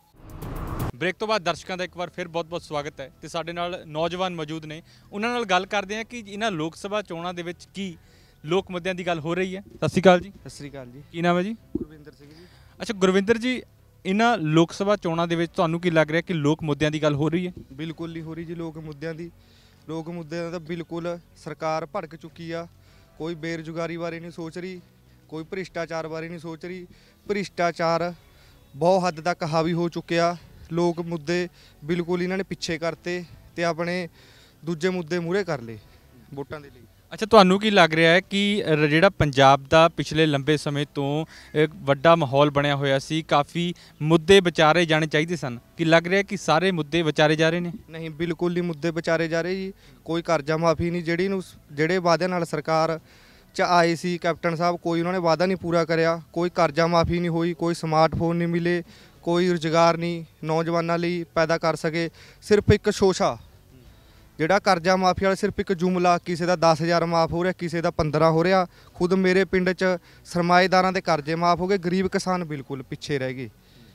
ਬ੍ਰੇਕ ਤੋਂ ਬਾਅਦ ਦਰਸ਼ਕਾਂ ਦਾ ਇੱਕ ਵਾਰ ਫਿਰ ਬਹੁਤ-ਬਹੁਤ ਸਵਾਗਤ ਹੈ ਤੇ ਸਾਡੇ ਨਾਲ ਨੌਜਵਾਨ ਮੌਜੂਦ ਨੇ, ਉਹਨਾਂ ਨਾਲ ਗੱਲ ਕਰਦੇ ਹਾਂ ਕਿ ਇਹਨਾਂ ਲੋਕ ਸਭਾ ਚੋਣਾਂ ਦੇ ਵਿੱਚ ਕੀ ਲੋਕ ਮੁੱਦਿਆਂ ਦੀ ਗੱਲ ਹੋ ਰਹੀ ਹੈ। ਸਤਿ ਸ਼੍ਰੀ ਅਕਾਲ ਜੀ। ਸਤਿ ਸ਼੍ਰੀ ਅਕਾਲ ਜੀ। ਕੀ ਨਾਮ ਹੈ ਜੀ? ਗੁਰਵਿੰਦਰ ਸਿੰਘ ਜੀ। ਅੱਛਾ ਗੁਰਵਿੰਦਰ ਜੀ, ਇਹਨਾਂ ਲੋਕ ਸਭਾ ਚੋਣਾਂ ਦੇ ਵਿੱਚ ਤੁਹਾਨੂੰ ਕੀ ਲੱਗ ਰਿਹਾ ਕਿ ਲੋਕ ਮੁੱਦਿਆਂ ਦੀ ਗੱਲ ਹੋ ਰਹੀ ਹੈ? ਬਿਲਕੁਲ ਨਹੀਂ ਹੋ ਰਹੀ ਜੀ ਲੋਕ ਮੁੱਦਿਆਂ ਦੀ। ਲੋਕ ਮੁੱਦਿਆਂ ਦਾ ਬਿਲਕੁਲ ਸਰਕਾਰ ਭੜਕ ਚੁੱਕੀ ਆ। ਕੋਈ ਬੇਰੁਜ਼ਗਾਰੀ ਬਾਰੇ ਨਹੀਂ ਸੋਚ ਰਹੀ, ਕੋਈ ਭ੍ਰਿਸ਼ਟਾਚਾਰ ਬਾਰੇ ਨਹੀਂ ਸੋਚ ਰਹੀ। ਭ੍ਰਿਸ਼ਟਾਚਾਰ ਬਹੁਤ ਹੱਦ ਤੱਕ ਹਾਵੀ ਹੋ ਚੁੱਕਿਆ। ਲੋਕ ਮੁੱਦੇ ਬਿਲਕੁਲ ਇਹਨਾਂ ਨੇ ਪਿੱਛੇ ਕਰਤੇ ਤੇ ਆਪਣੇ ਦੂਜੇ ਮੁੱਦੇ ਮੂਹਰੇ ਕਰ ਲਏ ਵੋਟਾਂ ਦੇ ਲਈ। ਅੱਛਾ, ਤੁਹਾਨੂੰ ਕੀ ਲੱਗ ਰਿਹਾ ਹੈ ਕਿ ਰ- ਜਿਹੜਾ ਪੰਜਾਬ ਦਾ ਪਿਛਲੇ ਲੰਬੇ ਸਮੇਂ ਤੋਂ ਇੱਕ ਵੱਡਾ ਮਾਹੌਲ ਬਣਿਆ ਹੋਇਆ ਸੀ, ਕਾਫੀ ਮੁੱਦੇ ਵਿਚਾਰੇ ਜਾਣੇ ਚਾਹੀਦੇ ਸਨ, ਕਿ ਲੱਗ ਰਿਹਾ ਕਿ ਸਾਰੇ ਮੁੱਦੇ ਵਿਚਾਰੇ ਜਾ ਰਹੇ ਨੇ? ਨਹੀਂ, ਬਿਲਕੁਲ ਨਹੀਂ ਮੁੱਦੇ ਵਿਚਾਰੇ ਜਾ ਰਹੇ ਜੀ। ਕੋਈ ਕਰਜ਼ਾ ਮਾਫੀ ਨਹੀਂ, ਜਿਹੜੀ ਨੂੰ ਜਿਹੜੇ ਵਾਅਦਿਆਂ ਨਾਲ ਸਰਕਾਰ 'ਚ ਆਏ ਸੀ ਕੈਪਟਨ ਸਾਹਿਬ, ਕੋਈ ਉਹਨਾਂ ਨੇ ਵਾਅਦਾ ਨਹੀਂ ਪੂਰਾ ਕਰਿਆ। ਕੋਈ ਕਰਜ਼ਾ ਮਾਫੀ ਨਹੀਂ ਹੋਈ, ਕੋਈ ਸਮਾਰਟਫੋਨ ਨਹੀਂ ਮਿਲੇ, ਕੋਈ ਰੁਜ਼ਗਾਰ ਨਹੀਂ ਨੌਜਵਾਨਾਂ ਲਈ ਪੈਦਾ ਕਰ ਸਕੇ। ਸਿਰਫ ਇੱਕ ਸ਼ੋਸ਼ਾ ਜਿਹੜਾ ਕਰਜ਼ਾ ਮਾਫੀ ਵਾਲਾ, ਸਿਰਫ ਇੱਕ ਜੁਮਲਾ, ਕਿਸੇ ਦਾ ਦਸ ਹਜ਼ਾਰ ਮਾਫ ਹੋ ਰਿਹਾ, ਕਿਸੇ ਦਾ ਪੰਦਰਾਂ ਹੋ ਰਿਹਾ। ਖੁਦ ਮੇਰੇ ਪਿੰਡ 'ਚ ਸਰਮਾਏਦਾਰਾਂ ਦੇ ਕਰਜ਼ੇ ਮਾਫ ਹੋ ਗਏ, ਗਰੀਬ ਕਿਸਾਨ ਬਿਲਕੁਲ ਪਿੱਛੇ ਰਹਿ ਗਏ।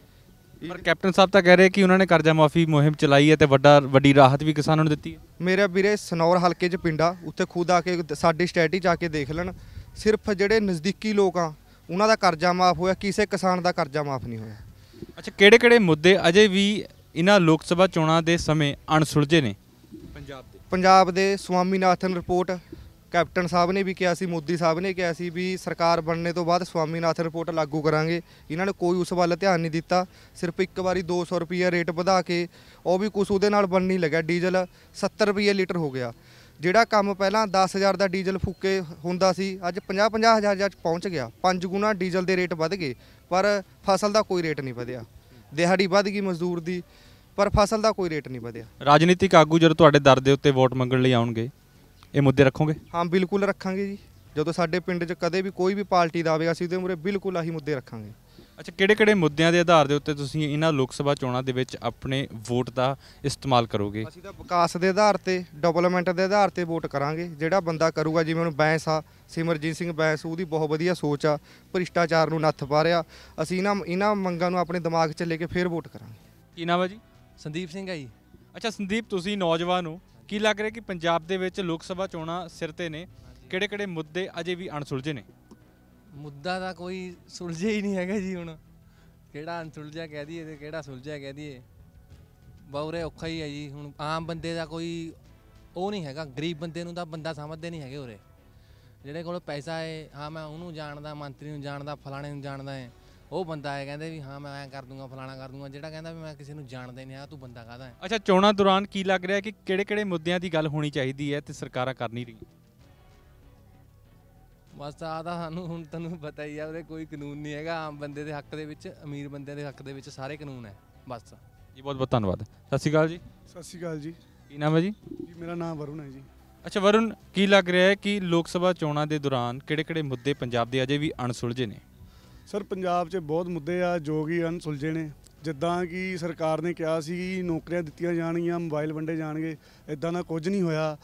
ਪਰ ਕੈਪਟਨ ਸਾਹਿਬ ਤਾਂ ਕਹਿ ਰਹੇ ਕਿ ਉਹਨਾਂ ਨੇ ਕਰਜ਼ਾ ਮਾਫੀ ਮੁਹਿੰਮ ਚਲਾਈ ਹੈ ਤੇ ਵੱਡਾ ਵੱਡੀ ਰਾਹਤ ਵੀ ਕਿਸਾਨਾਂ ਨੂੰ ਦਿੱਤੀ ਹੈ। ਮੇਰਾ ਵੀਰੇ ਸਨੌਰ ਹਲਕੇ 'ਚ ਪਿੰਡ ਆ, ਉੱਥੇ ਖੁਦ ਆ ਕੇ ਸਾਡੀ ਸਟੈਟੀ 'ਚ ਆ ਕੇ ਦੇਖ ਲੈਣ। ਸਿਰਫ ਜਿਹੜੇ ਨਜ਼ਦੀਕੀ ਲੋਕ ਆ ਉਹਨਾਂ ਦਾ ਕਰਜ਼ਾ ਮਾਫ ਹੋਇਆ, ਕਿਸੇ ਕਿਸਾਨ ਦਾ ਕਰਜ਼ਾ ਮਾਫ ਨਹੀਂ ਹੋਇਆ। ਅੱਛਾ, ਕਿਹੜੇ ਕਿਹੜੇ ਮੁੱਦੇ ਅਜੇ ਵੀ ਇਹਨਾਂ ਲੋਕ ਸਭਾ ਚੋਣਾਂ ਦੇ ਸਮੇਂ ਅਣਸੁਲਝੇ ਨੇ ਪੰਜਾਬ ਦੇ? ਪੰਜਾਬ ਦੇ ਸਵਾਮੀਨਾਥਨ ਰਿਪੋਰਟ ਕੈਪਟਨ ਸਾਹਿਬ ਨੇ ਵੀ ਕਿਹਾ ਸੀ, ਮੋਦੀ ਸਾਹਿਬ ਨੇ ਕਿਹਾ ਸੀ ਵੀ ਸਰਕਾਰ ਬਣਨੇ ਤੋਂ ਬਾਅਦ ਸਵਾਮੀਨਾਥਨ ਰਿਪੋਰਟ ਲਾਗੂ ਕਰਾਂਗੇ। ਇਹਨਾਂ ਨੇ ਕੋਈ ਉਸ ਵੱਲ ਧਿਆਨ ਨਹੀਂ ਦਿੱਤਾ। ਸਿਰਫ ਇੱਕ ਵਾਰੀ ਦੋ ਸੌ ਰੁਪਈਆ ਰੇਟ ਵਧਾ ਕੇ, ਉਹ ਵੀ ਕੁਛ ਉਹਦੇ ਨਾਲ ਬਣ ਨਹੀਂ ਲੱਗਿਆ। ਡੀਜ਼ਲ ਸੱਤਰ ਰੁਪਈਏ ਲੀਟਰ ਹੋ ਗਿਆ। ਜਿਹੜਾ ਕੰਮ ਪਹਿਲਾਂ ਦਸ ਹਜ਼ਾਰ ਦਾ ਡੀਜ਼ਲ ਫੂਕੇ ਹੁੰਦਾ ਸੀ, ਅੱਜ ਪੰਜਾਹ ਪੰਜਾਹ ਹਜ਼ਾਰ 'ਚ ਪਹੁੰਚ ਗਿਆ। ਪੰਜ ਗੁਣਾ ਡੀਜ਼ਲ ਦੇ ਰੇਟ ਵੱਧ ਗਏ, ਪਰ ਫਸਲ ਦਾ ਕੋਈ ਰੇਟ ਨਹੀਂ ਵਧਿਆ। ਦਿਹਾੜੀ ਵੱਧ ਗਈ ਮਜ਼ਦੂਰ ਦੀ, ਪਰ ਫਸਲ ਦਾ ਕੋਈ ਰੇਟ ਨਹੀਂ ਵਧਿਆ। ਰਾਜਨੀਤਿਕ ਆਗੂ ਜਦੋਂ ਤੁਹਾਡੇ ਦਰ ਦੇ ਉੱਤੇ ਵੋਟ ਮੰਗਣ ਲਈ ਆਉਣਗੇ, ਇਹ ਮੁੱਦੇ ਰੱਖੋਗੇ? ਹਾਂ ਬਿਲਕੁਲ ਰੱਖਾਂਗੇ ਜੀ। ਜਦੋਂ ਸਾਡੇ ਪਿੰਡ 'ਚ ਕਦੇ ਵੀ ਕੋਈ ਵੀ ਪਾਰਟੀ ਦਾ ਆਵੇਗਾ, ਅਸੀਂ ਉਹਦੇ ਮੂਹਰੇ ਬਿਲਕੁਲ ਆਹੀ ਮੁੱਦੇ ਰੱਖਾਂਗੇ। ਅੱਛਾ, ਕਿਹੜੇ ਕਿਹੜੇ ਮੁੱਦਿਆਂ ਦੇ ਆਧਾਰ ਦੇ ਉੱਤੇ ਤੁਸੀਂ ਇਹਨਾਂ ਲੋਕ ਸਭਾ ਚੋਣਾਂ ਦੇ ਵਿੱਚ ਆਪਣੇ ਵੋਟ ਦਾ ਇਸਤੇਮਾਲ ਕਰੋਗੇ? ਅਸੀਂ ਤਾਂ ਵਿਕਾਸ ਦੇ ਆਧਾਰ ਤੇ, ਡਿਵੈਲਪਮੈਂਟ ਦੇ ਆਧਾਰ ਤੇ ਵੋਟ ਕਰਾਂਗੇ। ਜਿਹੜਾ ਬੰਦਾ ਕਰੂਗਾ, ਜਿਵੇਂ ਹੁਣ ਬੈਂਸ ਆ, ਸਿਮਰਜੀਤ ਸਿੰਘ ਬੈਂਸ, ਉਹਦੀ ਬਹੁਤ ਵਧੀਆ ਸੋਚ ਆ, ਭ੍ਰਿਸ਼ਟਾਚਾਰ ਨੂੰ ਨੱਥ ਪਾ ਰਿਹਾ। ਅਸੀਂ ਇਹਨਾਂ ਇਹਨਾਂ ਮੰਗਾਂ ਨੂੰ ਆਪਣੇ ਦਿਮਾਗ 'ਚ ਲੈ ਕੇ ਫਿਰ ਵੋਟ ਕਰਾਂਗੇ। ਕੀ ਨਾਮ ਹੈ ਜੀ? ਸੰਦੀਪ ਸਿੰਘ ਹੈ ਜੀ। ਅੱਛਾ ਸੰਦੀਪ, ਤੁਸੀਂ ਨੌਜਵਾਨ ਹੋ, ਕੀ ਲੱਗ ਰਿਹਾ ਕਿ ਪੰਜਾਬ ਦੇ ਵਿੱਚ ਲੋਕ ਸਭਾ ਚੋਣਾਂ ਸਿਰ ਤੇ ਨੇ, ਕਿਹੜੇ ਕਿਹੜੇ ਮੁੱਦੇ ਅਜੇ ਵੀ ਅਣਸੁਲਝੇ ਨੇ? ਮੁੱਦਾ ਤਾਂ ਕੋਈ ਸੁਲਝਿਆ ਹੀ ਨਹੀਂ ਹੈਗਾ ਜੀ। ਹੁਣ ਕਿਹੜਾ ਅਣਸੁਲਝਿਆ ਕਹਿ ਦਈਏ ਤੇ ਕਿਹੜਾ ਸੁਲਝਿਆ ਕਹਿ ਦਈਏ, ਬਹੁਰੇ ਔਖਾ ਹੀ ਹੈ ਜੀ। ਹੁਣ ਆਮ ਬੰਦੇ ਦਾ ਕੋਈ ਉਹ ਨਹੀਂ ਹੈਗਾ, ਗਰੀਬ ਬੰਦੇ ਨੂੰ ਤਾਂ ਬੰਦਾ ਸਮਝਦੇ ਨਹੀਂ ਹੈਗੇ ਉਰੇ। ਜਿਹੜੇ ਕੋਲ ਪੈਸਾ ਹੈ, ਹਾਂ ਮੈਂ ਉਹਨੂੰ ਜਾਣਦਾ, ਮੰਤਰੀ ਨੂੰ ਜਾਣਦਾ, ਫਲਾਣੇ ਨੂੰ ਜਾਣਦਾ ਹੈ, ਉਹ ਬੰਦਾ ਹੈ ਕਹਿੰਦੇ ਵੀ ਹਾਂ ਮੈਂ ਐਂ ਕਰ ਦੂੰਗਾ, ਫਲਾਣਾ ਕਰ ਦੂੰਗਾ। ਜਿਹੜਾ ਕਹਿੰਦਾ ਵੀ ਮੈਂ ਕਿਸੇ ਨੂੰ ਜਾਣਦਾ ਹੀ ਨਹੀਂ ਹੈਗਾ, ਤੂੰ ਬੰਦਾ ਕਾਹਦਾ ਹੈ। ਅੱਛਾ, ਚੋਣਾਂ ਦੌਰਾਨ ਕੀ ਲੱਗ ਰਿਹਾ ਕਿ ਕਿਹੜੇ ਕਿਹੜੇ ਮੁੱਦਿਆਂ ਦੀ ਗੱਲ ਹੋਣੀ ਚਾਹੀਦੀ ਹੈ ਤੇ ਸਰਕਾਰਾਂ ਕਰ ਨਹੀਂ ਰਹੀਆਂ? ਬਸ ਆ ਤਾਂ ਸਾਨੂੰ ਹੁਣ ਤੁਹਾਨੂੰ ਪਤਾ ਹੀ ਆ, ਉਹਦੇ ਕੋਈ ਕਾਨੂੰਨ ਨਹੀਂ ਹੈਗਾ। ਆਮ ਬੰਦੇ ਦੇ ਹੱਕ ਦੇ ਵਿੱਚ, ਅਮੀਰ ਬੰਦਿਆਂ ਦੇ ਹੱਕ ਦੇ ਵਿੱਚ ਸਾਰੇ ਕਾਨੂੰਨ ਹੈ ਬਸ ਜੀ। ਬਹੁਤ ਬਹੁਤ ਧੰਨਵਾਦ। ਸਤਿ ਸ਼੍ਰੀ ਅਕਾਲ ਜੀ। ਸਤਿ ਸ਼੍ਰੀ ਅਕਾਲ ਜੀ। ਕੀ ਨਾਮ ਹੈ ਜੀ? ਜੀ ਮੇਰਾ ਨਾਮ ਵਰੁਣ ਹੈ ਜੀ। ਅੱਛਾ ਵਰੁਣ, ਕੀ ਲੱਗ ਰਿਹਾ ਹੈ ਕਿ ਲੋਕ ਸਭਾ ਚੋਣਾਂ ਦੇ ਦੌਰਾਨ ਕਿਹੜੇ ਕਿਹੜੇ ਮੁੱਦੇ ਪੰਜਾਬ ਦੇ ਅਜੇ ਵੀ ਅਣਸੁਲਝੇ ਨੇ? ਸਰ ਪੰਜਾਬ 'ਚ ਬਹੁਤ ਮੁੱਦੇ ਆ ਜੋ ਕਿ ਅਣਸੁਲਝੇ ਨੇ। ਜਿੱਦਾਂ ਕਿ ਸਰਕਾਰ ਨੇ ਕਿਹਾ ਸੀ ਨੌਕਰੀਆਂ ਦਿੱਤੀਆਂ ਜਾਣਗੀਆਂ, ਮੋਬਾਈਲ ਵੰਡੇ ਜਾਣਗੇ, ਇਦਾਂ ਦਾ ਕੁਝ ਨਹੀਂ ਹੋਇਆ।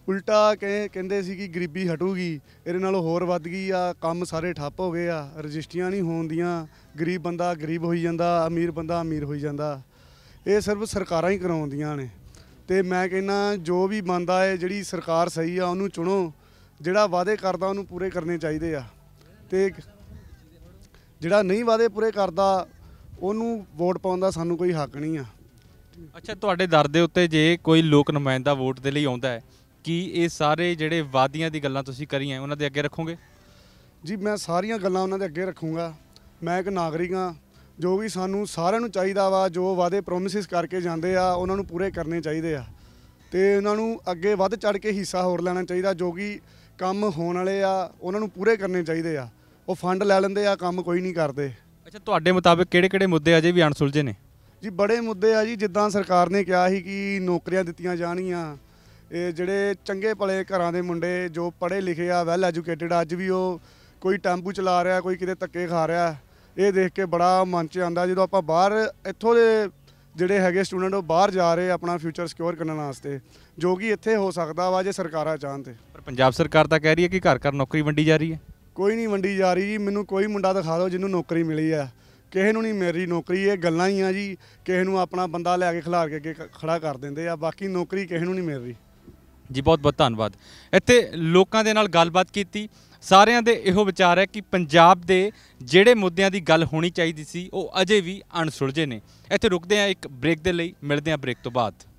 ਉਲਟਾ ਕਹੇ ਕਹਿੰਦੇ ਸੀ ਕਿ ਗਰੀਬੀ ਹਟੂਗੀ, ਇਹਦੇ ਨਾਲੋਂ ਹੋਰ ਵੱਧ ਗਈ ਆ, ਕੰਮ ਸਾਰੇ ਠੱਪ ਹੋ ਗਏ ਆ, ਰਜਿਸਟਰੀਆਂ ਨਹੀਂ ਹੋਣਦੀਆਂ, ਗਰੀਬ ਬੰਦਾ ਗਰੀਬ ਹੋਈ ਜਾਂਦਾ, ਅਮੀਰ ਬੰਦਾ ਅਮੀਰ ਹੋਈ ਜਾਂਦਾ। ਇਹ ਸਿਰਫ ਸਰਕਾਰਾਂ ਹੀ ਕਰਾਉਂਦੀਆਂ ਨੇ। ਤੇ ਮੈਂ ਕਹਿੰਦਾ ਜੋ ਵੀ ਬਣਦਾ ਹੈ, ਜਿਹੜੀ ਸਰਕਾਰ ਸਹੀ ਆ ਉਹਨੂੰ ਚੁਣੋ, ਜਿਹੜਾ ਵਾਅਦੇ ਕਰਦਾ ਉਹਨੂੰ ਪੂਰੇ ਕਰਨੇ ਚਾਹੀਦੇ ਆ, ਤੇ ਜਿਹੜਾ ਨਹੀਂ ਵਾਅਦੇ ਪੂਰੇ ਕਰਦਾ ਉਹਨੂੰ ਵੋਟ ਪਾਉਣ ਦਾ ਸਾਨੂੰ ਕੋਈ ਹੱਕ ਨਹੀਂ ਆ। ਅੱਛਾ, ਤੁਹਾਡੇ ਦਰ ਦੇ ਉੱਤੇ ਜੇ ਕੋਈ ਲੋਕ ਨੁਮਾਇੰਦਾ ਵੋਟ ਦੇ ਲਈ ਆਉਂਦਾ ਹੈ, ਕੀ ਇਹ ਸਾਰੇ ਜਿਹੜੇ ਵਾਅਦੀਆਂ ਦੀ ਗੱਲਾਂ ਤੁਸੀਂ ਕਰੀਆਂ ਉਹਨਾਂ ਦੇ ਅੱਗੇ ਰੱਖੋਗੇ? ਜੀ ਮੈਂ ਸਾਰੀਆਂ ਗੱਲਾਂ ਉਹਨਾਂ ਦੇ ਅੱਗੇ ਰੱਖੂੰਗਾ। ਮੈਂ ਇੱਕ ਨਾਗਰਿਕ ਹਾਂ, ਜੋ ਵੀ ਸਾਨੂੰ ਸਾਰਿਆਂ ਨੂੰ ਚਾਹੀਦਾ ਵਾ, ਜੋ ਵਾਅਦੇ ਪ੍ਰੋਮਿਸਿਸ ਕਰਕੇ ਜਾਂਦੇ ਆ ਉਹਨਾਂ ਨੂੰ ਪੂਰੇ ਕਰਨੇ ਚਾਹੀਦੇ ਆ, ਤੇ ਉਹਨਾਂ ਨੂੰ ਅੱਗੇ ਵੱਧ ਚੜ ਕੇ ਹਿੱਸਾ ਹੋਰ ਲੈਣਾ ਚਾਹੀਦਾ। ਜੋ ਕਿ ਕੰਮ ਹੋਣ ਵਾਲੇ ਆ ਉਹਨਾਂ ਨੂੰ ਪੂਰੇ ਕਰਨੇ ਚਾਹੀਦੇ ਆ। ਉਹ ਫੰਡ ਲੈ ਲੈਂਦੇ ਆ, ਕੰਮ ਕੋਈ ਨਹੀਂ ਕਰਦੇ। ਅੱਛਾ, ਤੁਹਾਡੇ ਮੁਤਾਬਿਕ ਕਿਹੜੇ ਕਿਹੜੇ ਮੁੱਦੇ ਅਜੇ ਵੀ ਅਣਸੁਲਝੇ ਨੇ? ਜੀ ਬੜੇ ਮੁੱਦੇ ਆ ਜੀ, ਜਿੱਦਾਂ ਸਰਕਾਰ ਨੇ ਕਿਹਾ ਸੀ ਕਿ ਨੌਕਰੀਆਂ ਦਿੱਤੀਆਂ ਜਾਣਗੀਆਂ। ਇਹ ਜਿਹੜੇ ਚੰਗੇ ਭਲੇ ਘਰਾਂ ਦੇ ਮੁੰਡੇ ਜੋ ਪੜ੍ਹੇ ਲਿਖੇ ਆ, ਵੈਲ ਐਜੂਕੇਟਿਡ, ਅੱਜ ਵੀ ਉਹ ਕੋਈ ਟੈਂਪੂ ਚਲਾ ਰਿਹਾ, ਕੋਈ ਕਿਤੇ ਧੱਕੇ ਖਾ ਰਿਹਾ। ਇਹ ਦੇਖ ਕੇ ਬੜਾ ਮਨ 'ਚ ਆਉਂਦਾ ਜਦੋਂ ਆਪਾਂ ਬਾਹਰ ਇੱਥੋਂ ਦੇ ਜਿਹੜੇ ਹੈਗੇ ਸਟੂਡੈਂਟ ਉਹ ਬਾਹਰ ਜਾ ਰਹੇ ਆਪਣਾ ਫਿਊਚਰ ਸਿਕਿਉਰ ਕਰਨ ਵਾਸਤੇ, ਜੋ ਕਿ ਇੱਥੇ ਹੋ ਸਕਦਾ ਵਾ ਜੇ ਸਰਕਾਰਾਂ ਚਾਹਣ ਤੇ। ਪਰ ਪੰਜਾਬ ਸਰਕਾਰ ਤਾਂ ਕਹਿ ਰਹੀ ਹੈ ਕਿ ਘਰ ਘਰ ਨੌਕਰੀ ਵੰਡੀ ਜਾ ਰਹੀ ਹੈ। ਕੋਈ ਨਹੀਂ ਵੰਡੀ ਜਾ ਰਹੀ ਜੀ। ਮੈਨੂੰ ਕੋਈ ਮੁੰਡਾ ਦਿਖਾ ਦਿਓ ਜਿਹਨੂੰ ਨੌਕਰੀ ਮਿਲੀ ਆ। ਕਿਸੇ ਨੂੰ ਨਹੀਂ ਮਿਲ ਰਹੀ ਨੌਕਰੀ। ਇਹ ਗੱਲਾਂ ਹੀ ਆ ਜੀ, ਕਿਸੇ ਨੂੰ ਆਪਣਾ ਬੰਦਾ ਲੈ ਕੇ ਖਿਲਾਰ ਕੇ ਅੱਗੇ ਖੜਾ ਕਰ ਦਿੰਦੇ ਆ, ਬਾਕੀ ਨੌਕਰੀ ਕਿਸੇ ਨੂੰ ਨਹੀਂ ਮਿਲ ਰਹੀ। ਜੀ ਬਹੁਤ ਬਹੁਤ ਧੰਨਵਾਦ। ਇੱਥੇ ਲੋਕਾਂ ਦੇ ਨਾਲ ਗੱਲਬਾਤ ਕੀਤੀ, ਸਾਰਿਆਂ ਦੇ ਇਹੋ ਵਿਚਾਰ ਹੈ ਕਿ ਪੰਜਾਬ ਦੇ ਜਿਹੜੇ ਮੁੱਦਿਆਂ ਦੀ ਗੱਲ ਹੋਣੀ ਚਾਹੀਦੀ ਸੀ ਉਹ ਅਜੇ ਵੀ ਅਣਸੁਲਝੇ ਨੇ। ਇੱਥੇ ਰੁਕਦੇ ਹਾਂ ਇੱਕ ਬ੍ਰੇਕ ਦੇ ਲਈ, ਮਿਲਦੇ ਹਾਂ ਬ੍ਰੇਕ ਤੋਂ ਬਾਅਦ।